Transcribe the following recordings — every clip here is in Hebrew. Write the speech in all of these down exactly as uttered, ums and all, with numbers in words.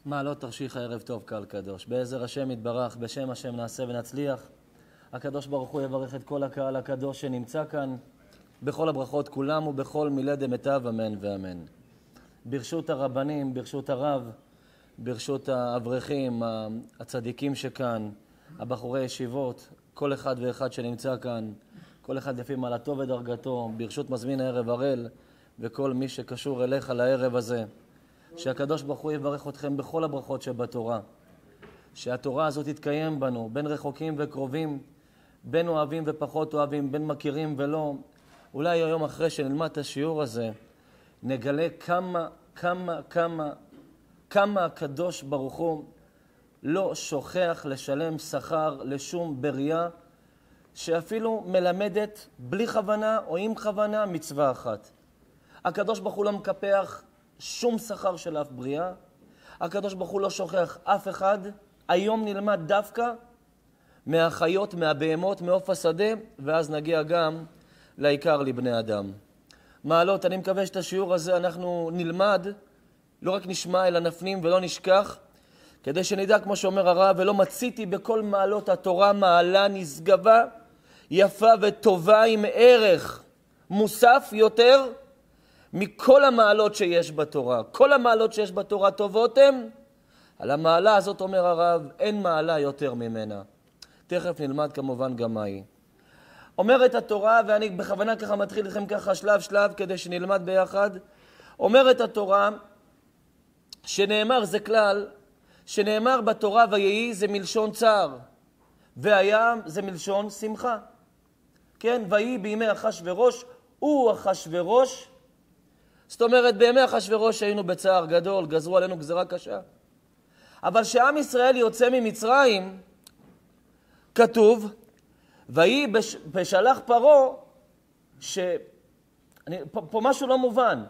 מעלות תרשיך הערב טוב קהל קדוש. בעזר השם יתברך, בשם השם נעשה ונצליח. הקדוש ברוך הוא יברך את כל הקהל הקדוש שנמצא כאן, בכל הברכות כולם ובכל מילי דמיטב, אמן ואמן. ברשות הרבנים, ברשות הרב, ברשות האברכים, הצדיקים שכאן, הבחורי ישיבות, כל אחד ואחד שנמצא כאן, כל אחד לפי מעלתו ודרגתו, ברשות מזמין הערב הראל, וכל מי שקשור אליך לערב הזה. שהקדוש ברוך הוא יברך אתכם בכל הברכות שבתורה. שהתורה הזאת תתקיים בנו, בין רחוקים וקרובים, בין אוהבים ופחות אוהבים, בין מכירים ולא. אולי היום אחרי שנלמד את השיעור הזה, נגלה כמה, כמה, כמה, כמה הקדוש ברוך הוא לא שוכח לשלם שכר לשום בריאה, שאפילו מלמדת בלי כוונה או עם כוונה מצווה אחת. הקדוש ברוך הוא לא מקפח שום שכר של אף בריאה. הקדוש ברוך הוא לא שוכח אף אחד. היום נלמד דווקא מהחיות, מהבהמות, מעוף השדה, ואז נגיע גם לעיקר לבני אדם. מעלות, אני מקווה שאת השיעור הזה אנחנו נלמד, לא רק נשמע אלא נפנים ולא נשכח, כדי שנדע, כמו שאומר הרב, ולא מציתי בכל מעלות התורה מעלה נשגבה, יפה וטובה עם ערך מוסף יותר מכל המעלות שיש בתורה. כל המעלות שיש בתורה טובות הן. על המעלה הזאת אומר הרב, אין מעלה יותר ממנה. תכף נלמד כמובן גם מהי. אומרת התורה, ואני בכוונה ככה מתחיל לכם ככה שלב שלב כדי שנלמד ביחד. אומרת התורה שנאמר, זה כלל, שנאמר בתורה ויהי זה מלשון צער, והיה זה מלשון שמחה. כן, ויהי בימי אחשוורוש, הוא אחשוורוש. זאת אומרת, בימי אחשוורוש היינו בצער גדול, גזרו עלינו גזרה קשה. אבל שעם ישראל יוצא ממצרים, כתוב, ויהי בש... בשלח פרו, ש... אני... פה, פה משהו לא מובן.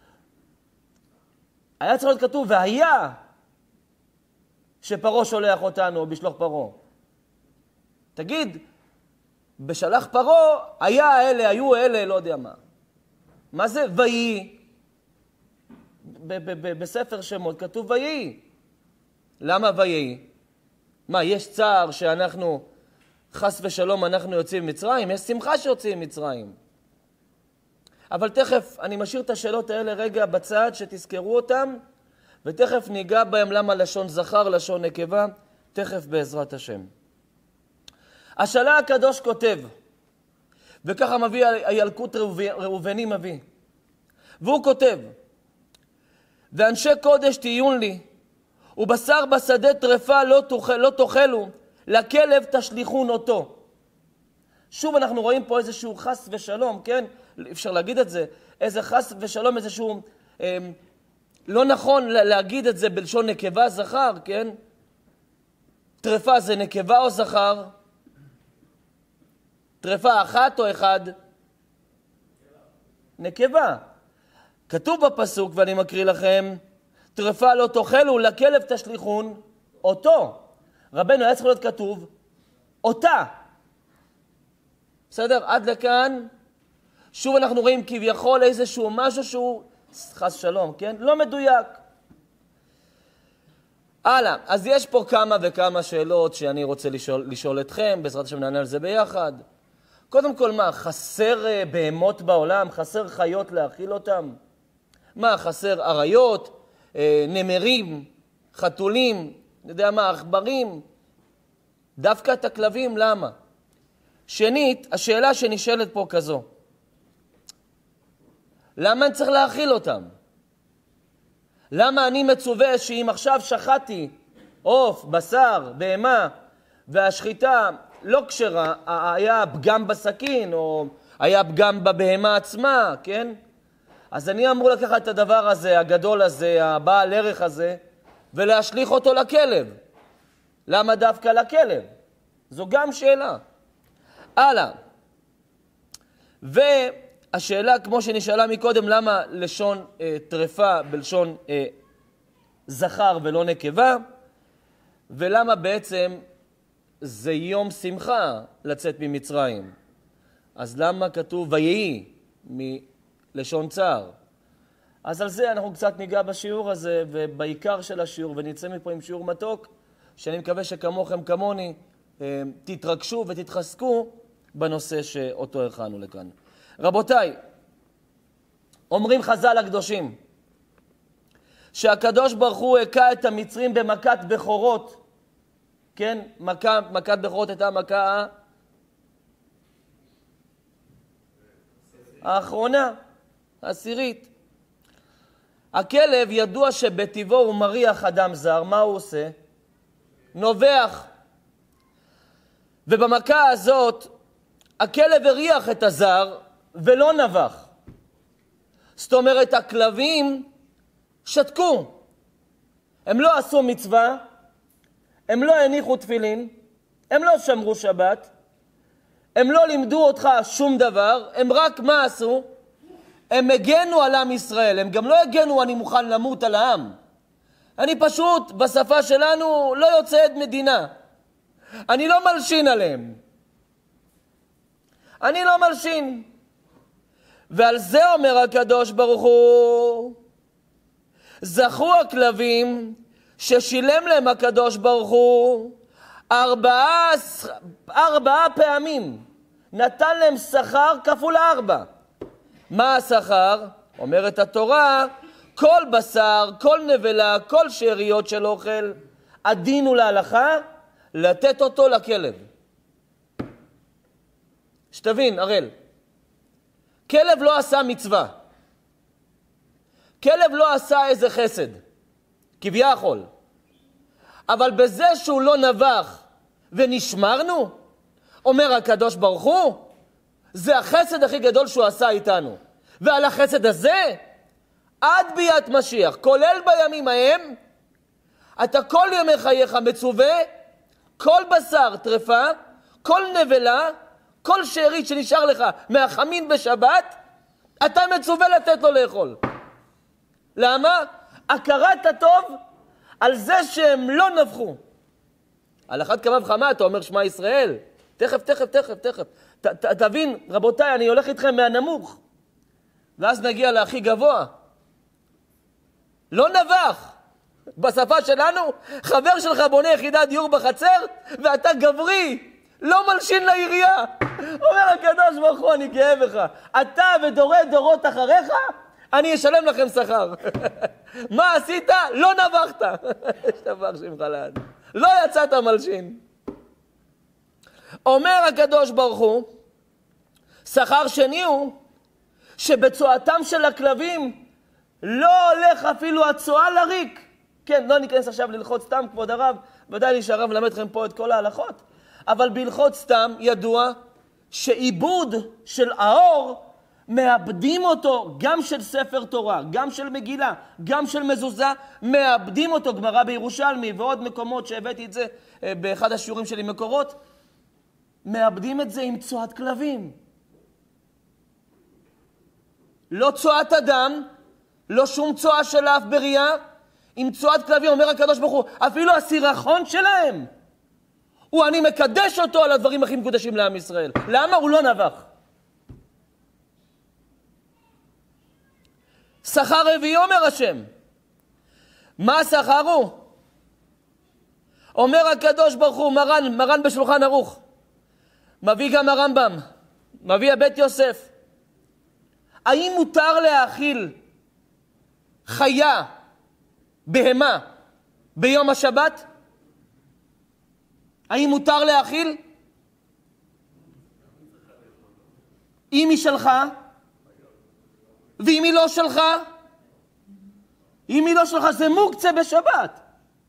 היה צריך להיות כתוב, והיה שפרו שולח אותנו בשלוח פרו. תגיד, בשלח פרו, היה אלה, היו אלה, לא יודע מה. מה זה ויהי? בספר שמות כתוב ויהי. למה ויהי? מה, יש צער שאנחנו, חס ושלום, אנחנו יוצאים ממצרים? יש שמחה שיוצאים ממצרים. אבל תכף, אני משאיר את השאלות האלה רגע בצד, שתזכרו אותם, ותכף ניגע בהם למה לשון זכר, לשון נקבה, תכף בעזרת השם. השאלה הקדוש כותב, וככה מביא הילקוט ראובני מביא, והוא כותב, ואנשי קודש תהיון לי, ובשר בשדה טרפה לא, תאכל, לא תאכלו, לכלב תשליכון אותו. שוב אנחנו רואים פה איזשהו חס ושלום, כן? אפשר להגיד את זה, איזה חס ושלום, איזשהו, אה, לא נכון להגיד את זה בלשון נקבה זכר, כן? טרפה זה נקבה או זכר? טרפה אחת או אחד? נקבה. כתוב בפסוק, ואני מקריא לכם, טרפה לא תאכלו, לכלב תשליכון אותו. רבנו היה צריך להיות כתוב, אותה. בסדר? עד לכאן, שוב אנחנו רואים כביכול איזשהו משהו שהוא, חס שלום, כן? לא מדויק. הלאה, אז יש פה כמה וכמה שאלות שאני רוצה לשאול, לשאול אתכם, בעזרת השם נענה על זה ביחד. קודם כל, מה, חסר בהמות בעולם? חסר חיות להאכיל אותם? מה, חסר אריות, נמרים, חתולים, אני יודע מה, עכברים? דווקא את הכלבים, למה? שנית, השאלה שנשאלת פה כזו, למה אני צריך להאכיל אותם? למה אני מצווה שאם עכשיו שחטתי עוף, בשר, בהמה, והשחיטה לא כשרה, היה פגם בסכין, או היה פגם בבהמה עצמה, כן? אז אני אמור לקחת את הדבר הזה, הגדול הזה, הבעל ערך הזה, ולהשליך אותו לכלב. למה דווקא לכלב? זו גם שאלה. הלאה. והשאלה, כמו שנשאלה מקודם, למה לשון אה, טרפה בלשון אה, זכר ולא נקבה, ולמה בעצם זה יום שמחה לצאת ממצרים. אז למה כתוב ויהי מלשון צער? אז על זה אנחנו קצת ניגע בשיעור הזה, ובעיקר של השיעור, ונצא מפה עם שיעור מתוק, שאני מקווה שכמוכם כמוני תתרגשו ותתחזקו בנושא שאותו הכנו לכאן. רבותיי, אומרים חז"ל הקדושים, שהקדוש ברוך הוא הכה את המצרים במכת בכורות, כן? מכה, מכת בכורות הייתה המכה האחרונה, העשירית. הכלב ידוע שבטבעו הוא מריח אדם זר, מה הוא עושה? נובח. ובמכה הזאת הכלב הריח את הזר ולא נבח. זאת אומרת, הכלבים שתקו. הם לא עשו מצווה, הם לא הניחו תפילין, הם לא שמרו שבת, הם לא לימדו אותך שום דבר, הם רק מה עשו? הם הגנו על עם ישראל, הם גם לא הגנו אני מוכן למות על העם. אני פשוט, בשפה שלנו, לא יוצא עד מדינה. אני לא מלשין עליהם. אני לא מלשין. ועל זה אומר הקדוש ברוך הוא, זכו הכלבים ששילם להם הקדוש ברוך הוא ארבעה, ארבעה פעמים. נתן להם שכר כפול ארבע. מה השכר? אומרת התורה, כל בשר, כל נבלה, כל שאריות של אוכל, הדין הוא להלכה לתת אותו לכלב. שתבין, הראל, כלב לא עשה מצווה. כלב לא עשה איזה חסד, כביכול. אבל בזה שהוא לא נבח ונשמרנו, אומר הקדוש ברוך הוא, זה החסד הכי גדול שהוא עשה איתנו. ועל החסד הזה, עד ביאת משיח, כולל בימים ההם, אתה כל ימי חייך מצווה, כל בשר טרפה, כל נבלה, כל שארית שנשאר לך מהחמין בשבת, אתה מצווה לתת לו לאכול. למה? הכרת הטוב על זה שהם לא נבחו. על אחת כמה וכמה אתה אומר שמע ישראל. תכף, תכף, תכף, תכף. ת, ת, תבין, רבותיי, אני הולך איתכם מהנמוך. ואז נגיע להכי גבוה. לא נבח. בשפה שלנו, חבר שלך בונה יחידת דיור בחצר, ואתה גברי, לא מלשין לעירייה. אומר הקדוש ברוך הוא, אני גאה בך. אתה ודורי דורות אחריך, אני אשלם לכם שכר. מה עשית? לא נבחת. שתבח שמך לעד. לא יצאת מלשין. אומר הקדוש ברוך הוא, שכר שני הוא, שבצועתם של הכלבים לא הולך אפילו הצועה לריק. כן, לא ניכנס עכשיו ללחוץ סתם, כבוד הרב, ודאי לי שהרב מלמד לכם פה את כל ההלכות, אבל בלחוץ סתם ידוע שעיבוד של האור, מאבדים אותו, גם של ספר תורה, גם של מגילה, גם של מזוזה, מאבדים אותו, גמרא בירושלמי ועוד מקומות שהבאתי את זה באחד השיעורים שלי מקורות, מאבדים את זה עם צועת כלבים. לא צועת אדם, לא שום צועה של אף בריאה, עם צועת כלבים. אומר הקדוש ברוך הוא, אפילו הסירחון שלהם, הוא אני מקדש אותו על הדברים הכי מקודשים לעם ישראל. למה? הוא לא נבח. שכר רביעי אומר השם. מה השכר הוא? אומר הקדוש ברוך הוא, מרן, מרן בשולחן ערוך, מביא גם הרמב"ם, מביא הבית יוסף. האם מותר להאכיל חיה, בהמה, ביום השבת? האם מותר להאכיל? אם היא שלך, ואם היא לא שלך, אם היא לא שלך, זה מוקצה בשבת.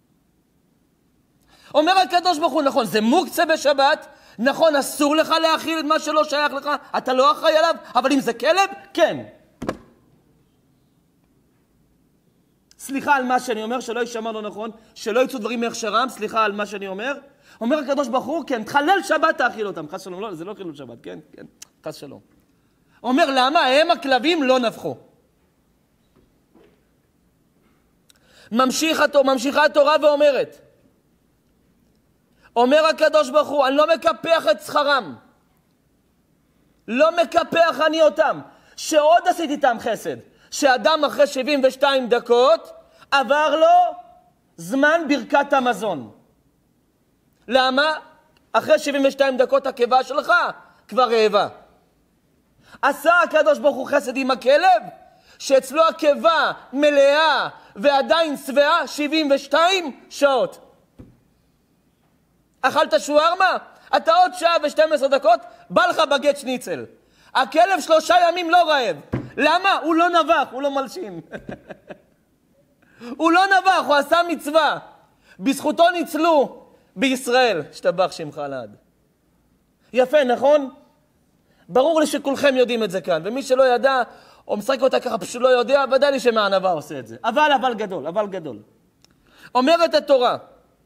אומר הקדוש ברוך הוא, נכון, זה מוקצה בשבת, נכון, אסור לך להאכיל את מה שלא שייך לך, אתה לא אחראי עליו, אבל אם זה כלב, כן. סליחה על מה שאני אומר, שלא יישמע לא נכון, שלא יצאו דברים מהכשרם, סליחה על מה שאני אומר. אומר הקדוש ברוך הוא, כן, תחלל שבת תאכיל אותם. חס שלום, לא, זה לא חילול שבת, כן, כן, חס שלום. אומר, למה? הם הכלבים לא נבחו. ממשיך, ממשיכה התורה ואומרת, אומר הקדוש ברוך הוא, אני לא מקפח את שכרם, לא מקפח אני אותם, שעוד עשיתי איתם חסד. שאדם אחרי שבעים ושתיים דקות עבר לו זמן ברכת המזון. למה? אחרי שבעים ושתיים דקות הקיבה שלך כבר רעבה. עשה הקדוש ברוך הוא חסד עם הכלב, שאצלו הקיבה מלאה ועדיין שבעה שבעים ושתיים שעות. אכלת שוארמה? אתה עוד שעה ו-שתים עשרה דקות, בא לך בגט שניצל. הכלב שלושה ימים לא רעב. למה? הוא לא נבח, הוא לא מלשין. הוא לא נבח, הוא עשה מצווה. בזכותו ניצלו בישראל. שתבח שמך לעד. יפה, נכון? ברור לי שכולכם יודעים את זה כאן. ומי שלא ידע, או משחק אותה ככה פשוט לא יודע, ודאי לי שמענבה עושה את זה. אבל, אבל גדול, אבל גדול. אומרת התורה,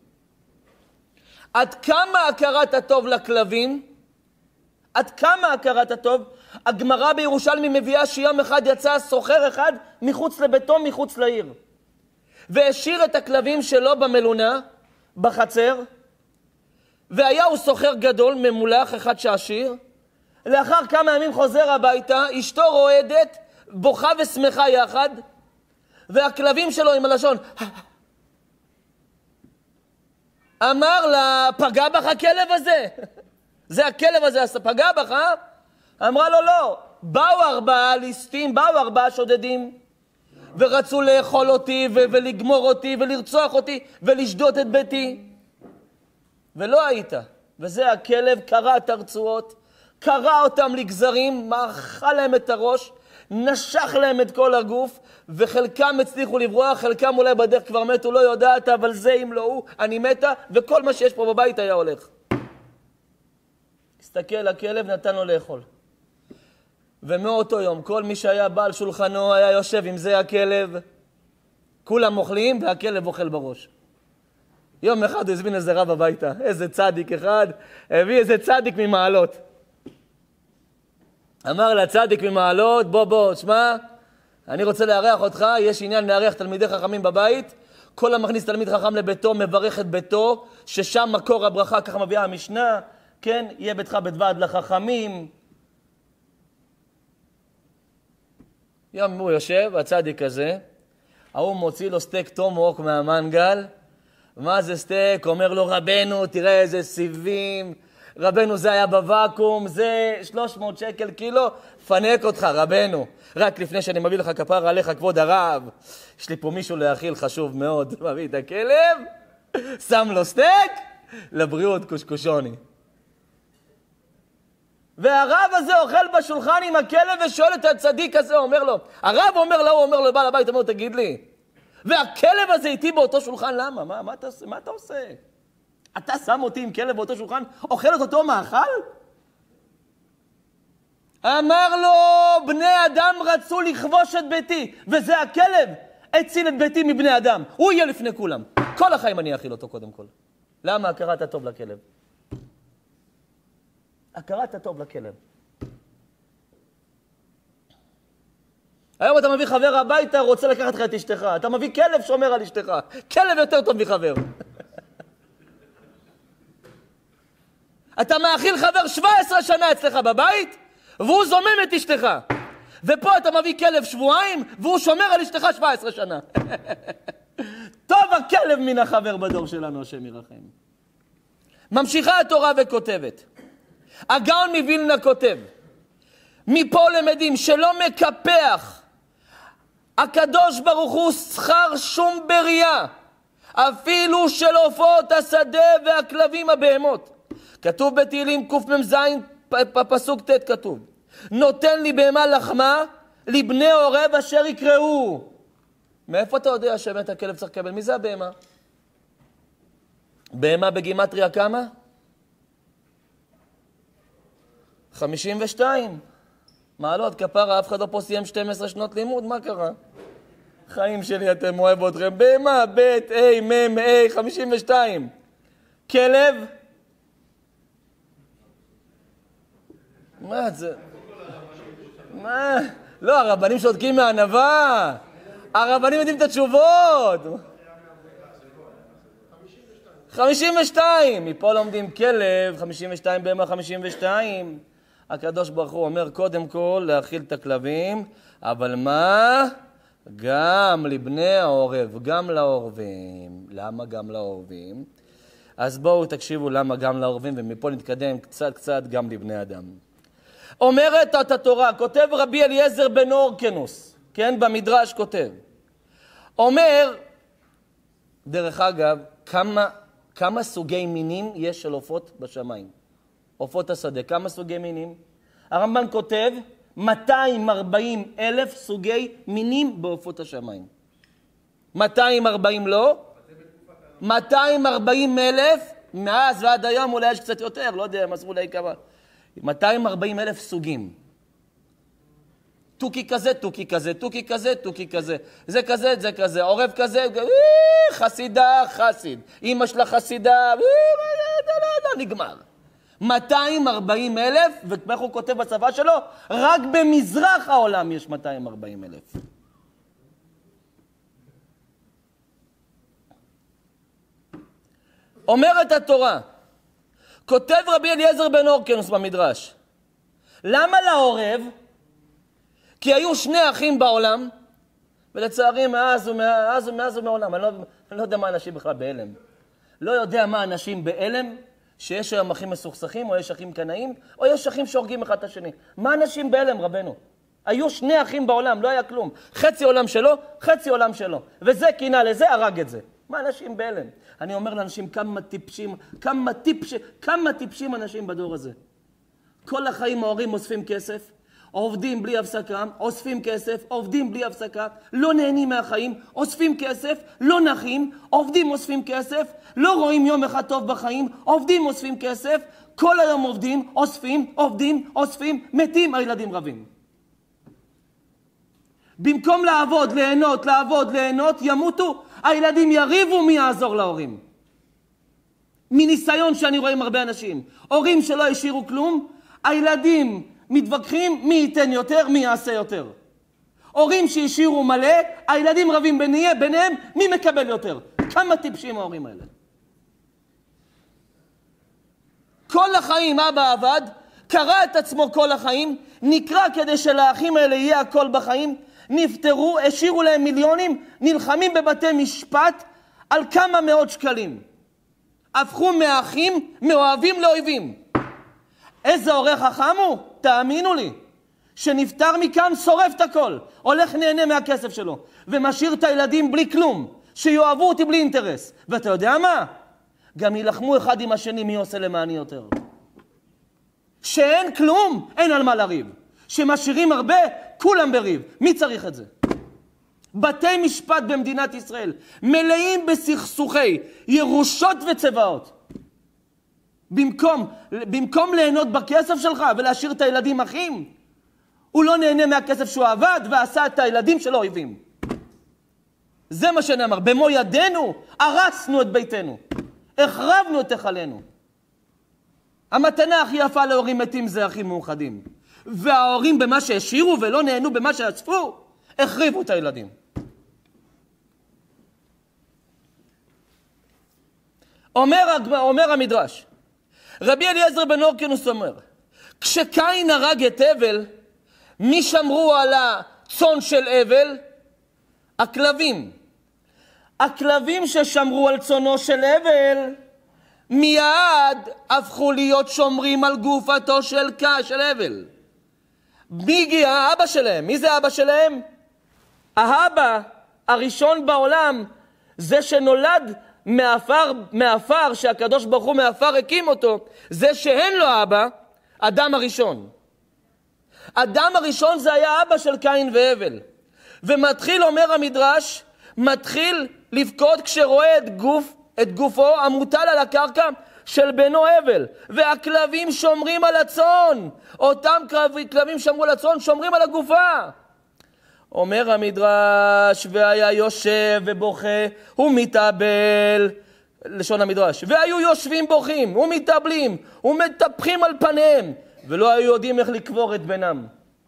עד כמה הכרת הטוב לכלבים? עד כמה הכרת הטוב? הגמרא בירושלמי מביאה שיום אחד יצא סוחר אחד מחוץ לביתו, מחוץ לעיר. והשאיר את הכלבים שלו במלונה, בחצר, והיה הוא סוחר גדול, ממולח, אחד שעשיר. לאחר כמה ימים חוזר הביתה, אשתו רועדת, בוכה ושמחה יחד, והכלבים שלו עם הלשון, אמר לה, פגע בך הכלב הזה? זה הכלב הזה, פגע בך? אמרה לו, לא. באו ארבעה ליסטים, באו ארבעה שודדים, ורצו לאכול אותי, ו- ולגמור אותי, ולרצוח אותי, ולשדות את ביתי. ולא היית. וזה הכלב קרע את הרצועות, קרע אותם לגזרים, מאכל להם את הראש, נשך להם את כל הגוף, וחלקם הצליחו לברוח, חלקם אולי בדרך כבר מתו, לא יודעת, אבל זה אם לא הוא, אני מתה, וכל מה שיש פה בבית היה הולך. הסתכל הכלב, נתן לו לאכול. ומאותו יום, כל מי שהיה בעל שולחנו היה יושב עם זה הכלב, כולם אוכלים והכלב אוכל בראש. יום אחד הוא הזמין איזה רב הביתה, איזה צדיק אחד, הביא איזה צדיק ממעלות. אמר לצדיק ממעלות, בוא בוא, שמע, אני רוצה לארח אותך, יש עניין לארח תלמידי חכמים בבית, כל המכניס תלמיד חכם לביתו, מברך את ביתו, ששם מקור הברכה, ככה מביאה המשנה, כן, יהיה ביתך בדבד לחכמים. יום הוא יושב, הצדיק הזה, ההוא מוציא לו סטייק טומהוק מהמנגל, מה זה סטייק? אומר לו רבנו, תראה איזה סיבים, רבנו זה היה בוואקום, זה שלוש מאות שקל קילו, פנק אותך רבנו. רק לפני שאני מביא לך כפר עליך כבוד הרב, יש לי פה מישהו להאכיל חשוב מאוד, מביא את הכלב, שם לו סטייק, לבריאות קושקושוני. והרב הזה אוכל בשולחן עם הכלב ושואל את הצדיק הזה, אומר לו, הרב אומר לו, הוא אומר לו, בעל הבית, אומר לו, תגיד לי, והכלב הזה איתי באותו שולחן, למה? מה, מה, אתה, מה אתה עושה? אתה שם אותי עם כלב באותו שולחן, אוכל את אותו מאכל? אמר לו, בני אדם רצו לכבוש את ביתי, וזה הכלב הציל את ביתי מבני אדם. הוא יהיה לפני כולם. כל החיים אני אכיל אותו קודם כל. למה? הכרת הטוב לכלב. הכרת הטוב לכלב. היום אתה מביא חבר הביתה, רוצה לקחת לך את אשתך. אתה מביא כלב שומר על אשתך. כלב יותר טוב מחבר. אתה מאכיל חבר שבע עשרה שנה אצלך בבית, והוא זומם את אשתך. ופה אתה מביא כלב שבועיים, והוא שומר על אשתך שבע עשרה שנה. טוב הכלב מן החבר בדור שלנו, השם ירחם. ממשיכה התורה וכותבת. הגאון מווילנה כותב, מפה למדים שלא מקפח הקדוש ברוך הוא שכר שום בריאה, אפילו של עופות השדה והכלבים הבהמות. כתוב בתהילים קמ"ז פסוק ט' כתוב, נותן לי בהמה לחמה לבני עורב אשר יקראו. מאיפה אתה יודע שבאמת הכלב צריך לקבל? מי זה הבהמה? בהמה בגימטריה כמה? חמישים ושתיים. מעלות כפרה, אף אחד לא פה סיים שתים עשרה שנות לימוד, מה קרה? חיים שלי אתם אוהב אתכם. בהמה, בית, אי, מם, אי, חמישים ושתיים. כלב? מה זה? מה? לא, הרבנים שותקים מהענבה. הרבנים יודעים את התשובות. חמישים ושתיים. מפה לומדים כלב, חמישים ושתיים בהמה, חמישים ושתיים. הקדוש ברוך הוא אומר קודם כל להאכיל את הכלבים, אבל מה? גם לבני העורב, גם לעורבים. למה גם לעורבים? אז בואו תקשיבו למה גם לעורבים, ומפה נתקדם קצת קצת גם לבני אדם. אומרת את התורה, כותב רבי אליעזר בן אורקנוס, כן, במדרש כותב. אומר, דרך אגב, כמה, כמה סוגי מינים יש של עופות בשמיים? עופות השדה, כמה סוגי מינים? הרמב"ן כותב, מאתיים וארבעים אלף סוגי מינים בעופות השמיים. מאתיים וארבעים לא? מאתיים וארבעים אלף, מאז ועד היום אולי יש קצת יותר, לא יודע, מסרו אולי כמה. מאתיים וארבעים אלף סוגים. טוקי כזה, טוקי כזה, טוקי כזה, טוקי כזה. זה כזה, זה כזה, עורב כזה, חסידה, חסיד. אמא שלה חסידה, לא נגמר. מאתיים וארבעים אלף, וכמו הוא כותב בצבא שלו, רק במזרח העולם יש מאתיים וארבעים אלף. אומרת התורה, כותב רבי אליעזר בן אורקנוס במדרש, למה לעורב? כי היו שני אחים בעולם, ולצערי מאז ומאז ומאז ומעולם, אני לא, אני לא יודע מה אנשים בכלל באלם. לא יודע מה אנשים באלם, שיש היום אחים מסוכסכים, או יש אחים קנאים, או יש אחים שהורגים אחד את השני. מה אנשים באלם, רבנו? היו שני אחים בעולם, לא היה כלום. חצי עולם שלו, חצי עולם שלו. וזה קינה לזה, הרג את זה. מה אנשים באלם? אני אומר לאנשים כמה טיפשים, כמה טיפש, כמה טיפשים אנשים בדור הזה. כל החיים ההורים אוספים כסף, עובדים בלי הפסקה, אוספים כסף, עובדים בלי הפסקה, לא נהנים מהחיים, אוספים כסף, לא נחים, עובדים אוספים כסף, לא רואים יום אחד טוב בחיים, עובדים אוספים כסף, כל היום עובדים, אוספים, עובדים, אוספים, מתים, הילדים רבים. במקום לעבוד, ליהנות, לעבוד, ליהנות, ימותו, הילדים יריבו מי יעזור להורים. מניסיון שאני רואה עם הרבה אנשים, הורים שלא השאירו כלום, הילדים מתווכחים מי ייתן יותר, מי יעשה יותר. הורים שהשאירו מלא, הילדים רבים ביניהם, ביניהם מי מקבל יותר. כמה טיפשים ההורים האלה. כל החיים אבא עבד, קרא את עצמו כל החיים, נקרא כדי שלאחים האלה יהיה הכל בחיים, נפטרו, השאירו להם מיליונים, נלחמים בבתי משפט על כמה מאות שקלים. הפכו מאחים מאוהבים לאויבים. איזה הורה חכם הוא? תאמינו לי. שנפטר מכאן שורף את הכל, הולך נהנה מהכסף שלו, ומשאיר את הילדים בלי כלום, שיואבו אותי בלי אינטרס. ואתה יודע מה? גם ילחמו אחד עם השני מי עושה למעני יותר. שאין כלום, אין על מה לריב. שמשאירים הרבה, כולם בריב. מי צריך את זה? בתי משפט במדינת ישראל מלאים בסכסוכי ירושות וצבאות. במקום, במקום ליהנות בכסף שלך ולהשאיר את הילדים אחים, הוא לא נהנה מהכסף שהוא עבד ועשה את הילדים שלו אויבים. זה מה שנאמר, במו ידינו הרסנו את ביתנו, החרבנו את היכלנו. המתנה הכי יפה להורים מתים זה אחים מאוחדים. וההורים במה שהשאירו ולא נהנו במה שאספו, החריבו את הילדים. אומר, אומר המדרש, רבי אליעזר בן אורקנוס אומר, כשקין הרג את הבל, מי שמרו על הצאן של הבל? הכלבים. הכלבים ששמרו על צאנו של הבל, מיד הפכו להיות שומרים על גופתו של, של הבל. מי הגיע? האבא שלהם. מי זה האבא שלהם? האבא הראשון בעולם, זה שנולד מאפר, מאפר שהקדוש ברוך הוא מאפר הקים אותו, זה שאין לו אבא, אדם הראשון. אדם הראשון זה היה אבא של קין והבל. ומתחיל, אומר המדרש, מתחיל לבכות כשרואה את, גוף, את גופו המוטל על הקרקע של בנו הבל. והכלבים שומרים על הצאן. אותם כלבים שמרו על הצאן, שומרים על הגופה. אומר המדרש, והיה יושב ובוכה ומתאבל, לשון המדרש, והיו יושבים בוכים ומתאבלים ומטפחים על פניהם, ולא היו יודעים איך לקבור את בנם.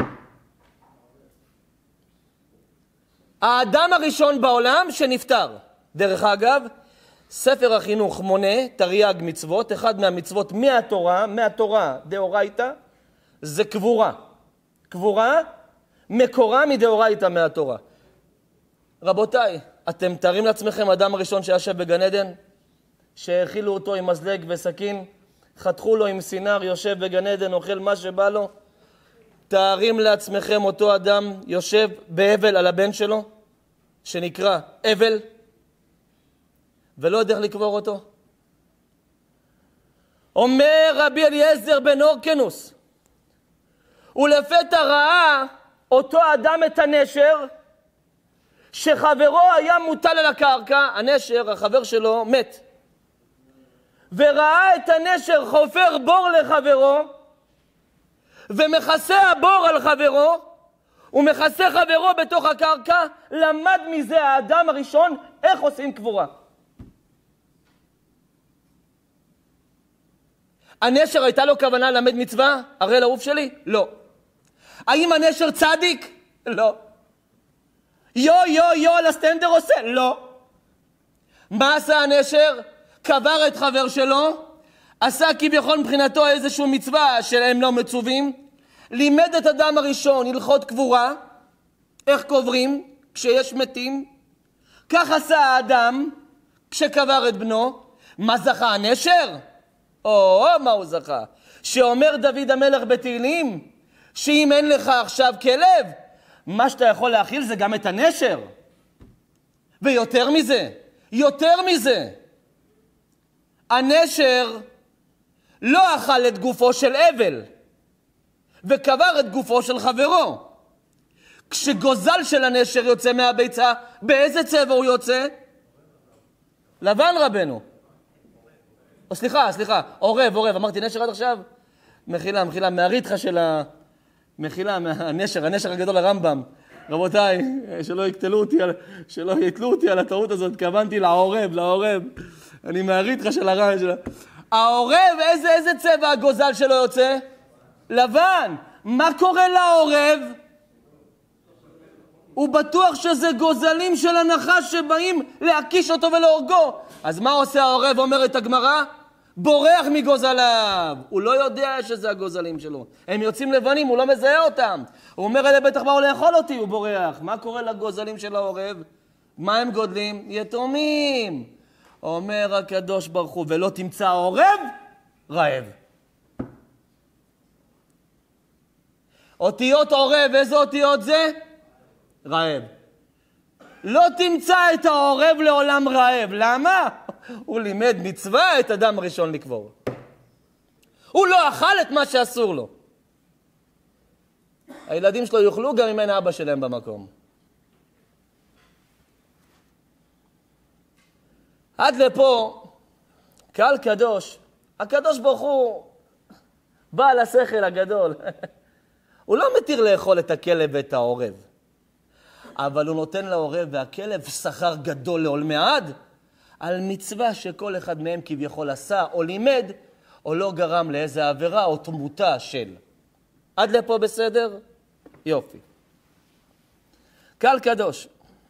האדם הראשון בעולם שנפטר. דרך אגב, ספר החינוך מונה תרי"ג מצוות, אחד מהמצוות מהתורה, מהתורה דאורייתא, זה קבורה. קבורה מקורה מדאורייתא מהתורה. רבותיי, אתם תארים לעצמכם אדם הראשון שישב בגן עדן, שהאכילו אותו עם מזלג וסכין, חתכו לו עם סינר, יושב בגן עדן, אוכל מה שבא לו. תארים לעצמכם אותו אדם יושב באבל על הבן שלו, שנקרא אבל, ולא יודע איך לקבור אותו. אומר רבי אליעזר בן אורקנוס, ולפתע ראה אותו אדם את הנשר, שחברו היה מוטל על הקרקע, הנשר, החבר שלו, מת. וראה את הנשר חופר בור לחברו, ומכסה הבור על חברו, ומכסה חברו בתוך הקרקע. למד מזה האדם הראשון איך עושים קבורה. הנשר הייתה לו כוונה למד מצווה? הרי לעוף שלי? לא. האם הנשר צדיק? לא. יו יו יו על הסטנדר עושה? לא. מה עשה הנשר? קבר את חבר שלו, עשה כביכול מבחינתו איזשהו מצווה שהם לא מצווים, לימד את אדם הראשון הלכות קבורה, איך קוברים כשיש מתים. כך עשה האדם כשקבר את בנו. מה זכה הנשר? או, מה הוא זכה? שאומר דוד המלך בתהילים, שאם אין לך עכשיו כלב, מה שאתה יכול להכיל זה גם את הנשר. ויותר מזה, יותר מזה, הנשר לא אכל את גופו של אבל, וקבר את גופו של חברו. כשגוזל של הנשר יוצא מהביצה, באיזה צבע הוא יוצא? לבן רבנו. או סליחה, סליחה, עורב, עורב, אמרתי נשר עד עכשיו? מחילה, מחילה, מהריתחה של ה... מחילה, מהנשר, הנשר הגדול הרמב"ם. רבותיי, שלא יקטלו אותי, שלא יתלו אותי על הטעות הזאת, כוונתי לעורב, לעורב. אני מהריתחה של הרעי שלה. העורב, איזה, איזה צבע הגוזל שלו יוצא? לבן. מה קורה לעורב? הוא בטוח שזה גוזלים של הנחש שבאים להקיש אותו ולהורגו. אז מה עושה העורב? אומרת הגמרא, בורח מגוזליו. הוא לא יודע שזה הגוזלים שלו. הם יוצאים לבנים, הוא לא מזהה אותם. הוא אומר, אלה בטח באו לאכול אותי, הוא בורח. מה קורה לגוזלים של העורב? מה הם גודלים? יתומים. אומר הקדוש ברוך הוא, ולא תמצא העורב רעב. אותיות עורב, איזה אותיות זה? רעב. לא תמצא את העורב לעולם רעב. למה? הוא לימד מצווה את אדם הראשון לקבור. הוא לא אכל את מה שאסור לו. הילדים שלו יאכלו גם אם אין אבא שלהם במקום. עד לפה, קהל קדוש, הקדוש ברוך הוא בעל השכל הגדול. הוא לא מתיר לאכול את הכלב ואת העורב. אבל הוא נותן לעורב והכלב שכר גדול לעולמי עד, על מצווה שכל אחד מהם כביכול עשה או לימד, או לא גרם לאיזה עבירה או תמותה של. עד לפה בסדר? יופי. קהל קדוש.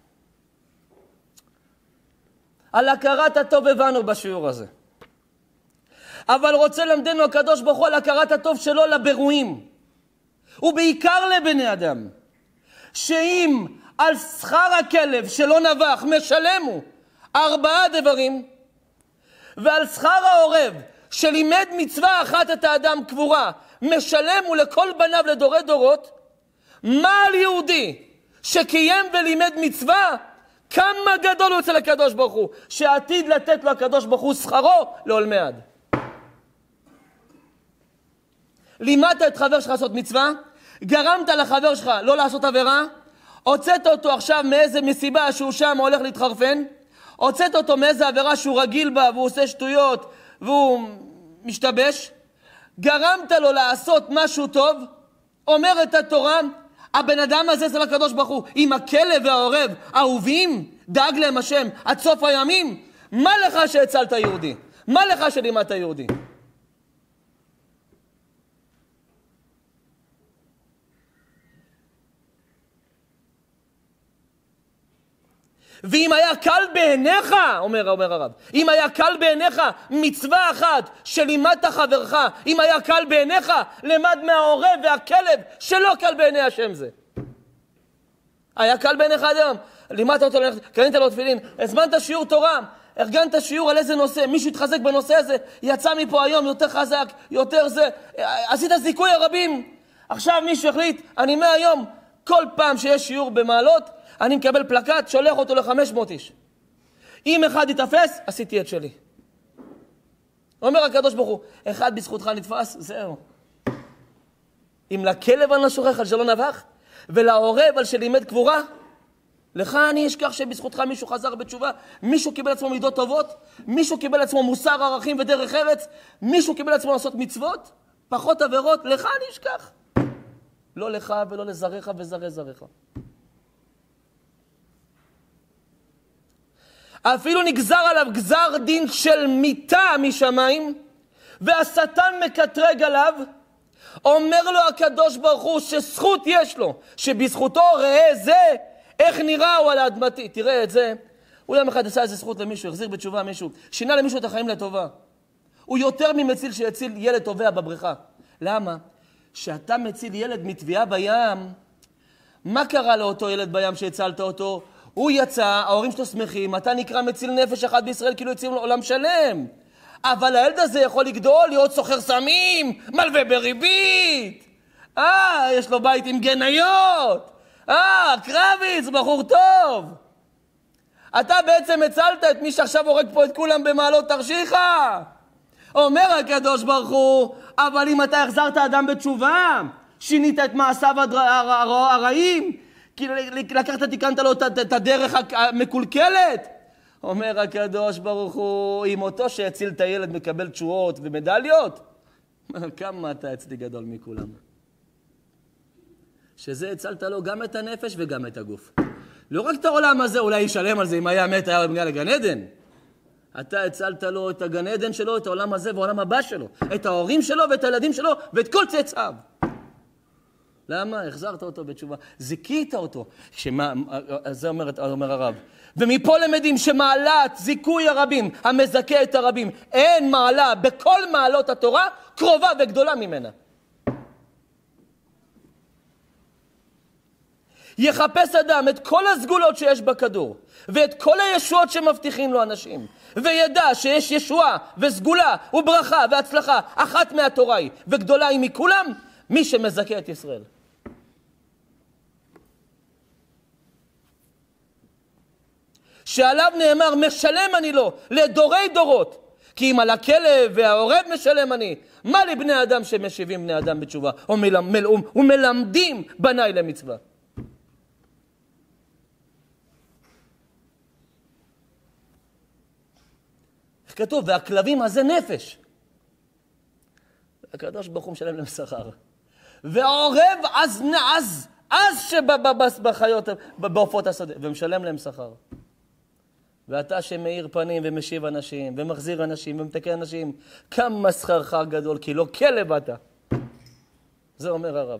על הכרת הטוב הבנו בשיעור הזה. אבל רוצה למדנו הקדוש ברוך הוא על הכרת הטוב שלו לבירואים. ובעיקר לבני אדם. שאם על שכר הכלב שלא נבח משלמו ארבעה דברים, ועל שכר העורב שלימד מצווה אחת את האדם קבורה, משלם ולכל בניו לדורי דורות, מה על יהודי שקיים ולימד מצווה, כמה גדול הוא אצל הקדוש ברוך הוא, שעתיד לתת לו הקדוש ברוך הוא שכרו לעולמי עד. לימדת את חבר שלך לעשות מצווה, גרמת לחבר שלך לא לעשות עבירה, הוצאת אותו עכשיו מאיזה מסיבה שהוא שם הולך להתחרפן, הוצאת אותו מאיזה עבירה שהוא רגיל בה והוא עושה שטויות והוא משתבש, גרמת לו לעשות משהו טוב, אומרת התורה, הבן אדם הזה אצל הקדוש ברוך הוא, עם הכלב והעורב, אהובים, דאג להם השם עד סוף הימים. מה לך שהצלת יהודי? מה לך שלימדת יהודי? ואם היה קל בעיניך, אומר, אומר הרב, אם היה קל בעיניך מצווה אחת שלימדת חברך, אם היה קל בעיניך, למד מהעורב והכלב שלא קל בעיני השם זה. היה קל בעיניך אדם, לימדת אותו, קנית לו תפילין, הזמנת שיעור תורה, ארגנת שיעור על איזה נושא, מישהו התחזק בנושא הזה, יצא מפה היום יותר חזק, יותר זה, עשית זיכוי הרבים. עכשיו מישהו החליט, אני מהיום, כל פעם שיש שיעור במעלות, אני מקבל פלקט, שולח אותו ל-חמש מאות איש. אם אחד יתפס, עשיתי את שלי. אומר הקדוש ברוך הוא, אחד בזכותך נתפס, זהו. אם לכלב על נשוכך על שלא נבח, ולעורב על שלימד קבורה, לך אני אשכח שבזכותך מישהו חזר בתשובה, מישהו קיבל עצמו מידות טובות, מישהו קיבל עצמו מוסר ערכים ודרך ארץ, מישהו קיבל עצמו לעשות מצוות, פחות עבירות, לך אני אשכח. לא לך ולא לזרעך וזרעי זרעך. אפילו נגזר עליו גזר דין של מיתה משמיים, והשטן מקטרג עליו, אומר לו הקדוש ברוך הוא שזכות יש לו, שבזכותו ראה זה, איך נראה הוא על האדמתי. תראה את זה, הוא יום אחד עשה איזה זכות למישהו, החזיר בתשובה מישהו, שינה למישהו את החיים לטובה. הוא יותר ממציל שיציל ילד טובע בבריכה. למה? שאתה מציל ילד מטביעה בים, מה קרה לאותו ילד בים שהצלת אותו? הוא יצא, ההורים שלו שמחים, אתה נקרא מציל נפש אחת בישראל, כאילו יציל עולם שלם. אבל הילד הזה יכול לגדול, להיות סוחר סמים, מלווה בריבית. אה, יש לו בית עם גניות. אה, קרביץ, בחור טוב. אתה בעצם הצלת את מי שעכשיו הורג פה את כולם במעלות תרשיחא. אומר הקדוש ברוך הוא, אבל אם אתה החזרת אדם בתשובה, שינית את מעשיו הרעים, כי לקחת, תיקנת לו את הדרך המקולקלת. אומר הקדוש ברוך הוא, אם אותו שהציל את הילד מקבל תשועות ומדליות, כמה אתה אצלי גדול מכולם. שזה הצלת לו גם את הנפש וגם את הגוף. לא רק את העולם הזה, אולי ישלם על זה, אם היה מת, היה מגיע לגן עדן. אתה הצלת לו את הגן עדן שלו, את העולם הזה והעולם הבא שלו, את ההורים שלו ואת הילדים שלו ואת כל צאצאיו. למה? החזרת אותו בתשובה. זיקית אותו. שמה, זה אומר, אומר הרב. ומפה למדים שמעלת זיכוי הרבים, המזכה את הרבים, אין מעלה בכל מעלות התורה קרובה וגדולה ממנה. יחפש אדם את כל הסגולות שיש בכדור, ואת כל הישועות שמבטיחים לו אנשים, וידע שיש ישועה וסגולה וברכה והצלחה אחת מהתורה היא, וגדולה היא מכולם, מי שמזכה את ישראל. שעליו נאמר, משלם אני לו, לדורי דורות. כי אם על הכלב והעורב משלם אני, מה לבני אדם שמשיבים בני אדם בתשובה, ומלמדים בניי למצווה. איך כתוב? והכלבים הזה נפש. הקדוש ברוך הוא משלם להם שכר. והעורב אז נעז, אז שבחיות, בעופות השדה, ומשלם להם שכר. ואתה שמאיר פנים ומשיב אנשים, ומחזיר אנשים, ומתקן אנשים, כמה שכרך גדול, כי לא כלב אתה. זה אומר הרב.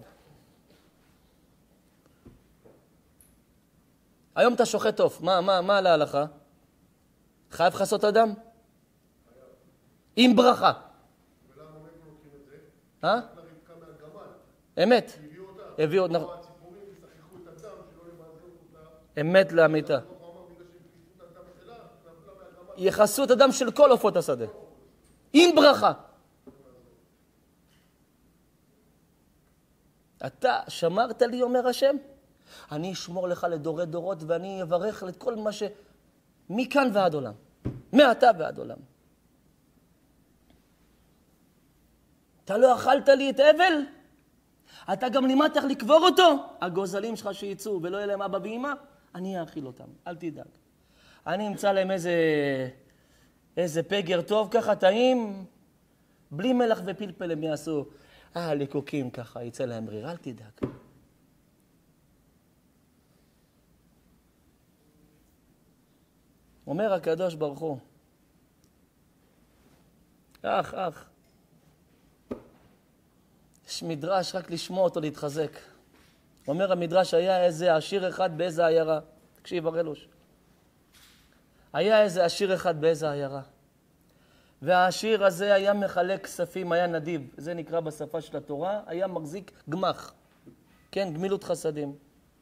היום אתה שוחט טוב, מה, מה, מה עלה לך? חייב חסות אדם? עם ברכה. ולמה הם לוקחים את זה? אה? לרבקה מהגמל. אמת. הביאו אותה. הביאו אותה. הציפורים ישחקו את הדם שלא למעזור אותה. אמת לאמיתה. יחסו את הדם של כל עופות השדה. עם ברכה. אתה שמרת לי, אומר השם, אני אשמור לך לדורי דורות ואני אברך את כל מה ש... מכאן ועד עולם. מעתה ועד עולם. אתה לא אכלת לי את אבל? אתה גם לימדת איך לקבור אותו? הגוזלים שלך שיצאו ולא יהיה להם אבא ואמא, אני אאכיל אותם, אל תדאג. אני אמצא להם איזה, איזה פגר טוב ככה, טעים, בלי מלח ופלפל הם יעשו. אה, ליקוקים ככה, יצא להם ריר, אל תדאג. אומר הקדוש ברוך הוא, אח, אח, יש מדרש רק לשמוע אותו להתחזק. אומר המדרש, היה איזה עשיר אחד באיזה עיירה, תקשיב הרלוש. היה איזה עשיר אחד באיזה עיירה. והעשיר הזה היה מחלק כספים, היה נדיב. זה נקרא בשפה של התורה, היה מחזיק גמח. כן, גמילות חסדים.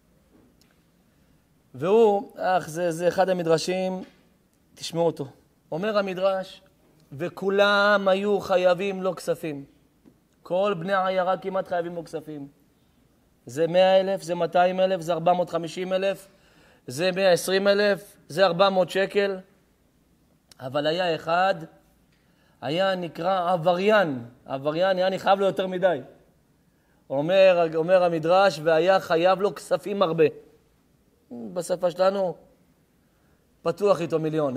והוא, אך, זה, זה אחד המדרשים, תשמעו אותו. אומר המדרש, וכולם היו חייבים לו כספים. כל בני העיירה כמעט חייבים לו כספים. זה מאה אלף, זה מאתיים אלף, זה ארבע מאות וחמישים אלף, זה מאה ועשרים אלף, זה ארבע מאות שקל. אבל היה אחד, היה נקרא עבריין. עבריין, היה חייב לו יותר מדי. אומר, אומר המדרש, והיה חייב לו כספים הרבה. בשפה שלנו, פתוח איתו מיליון.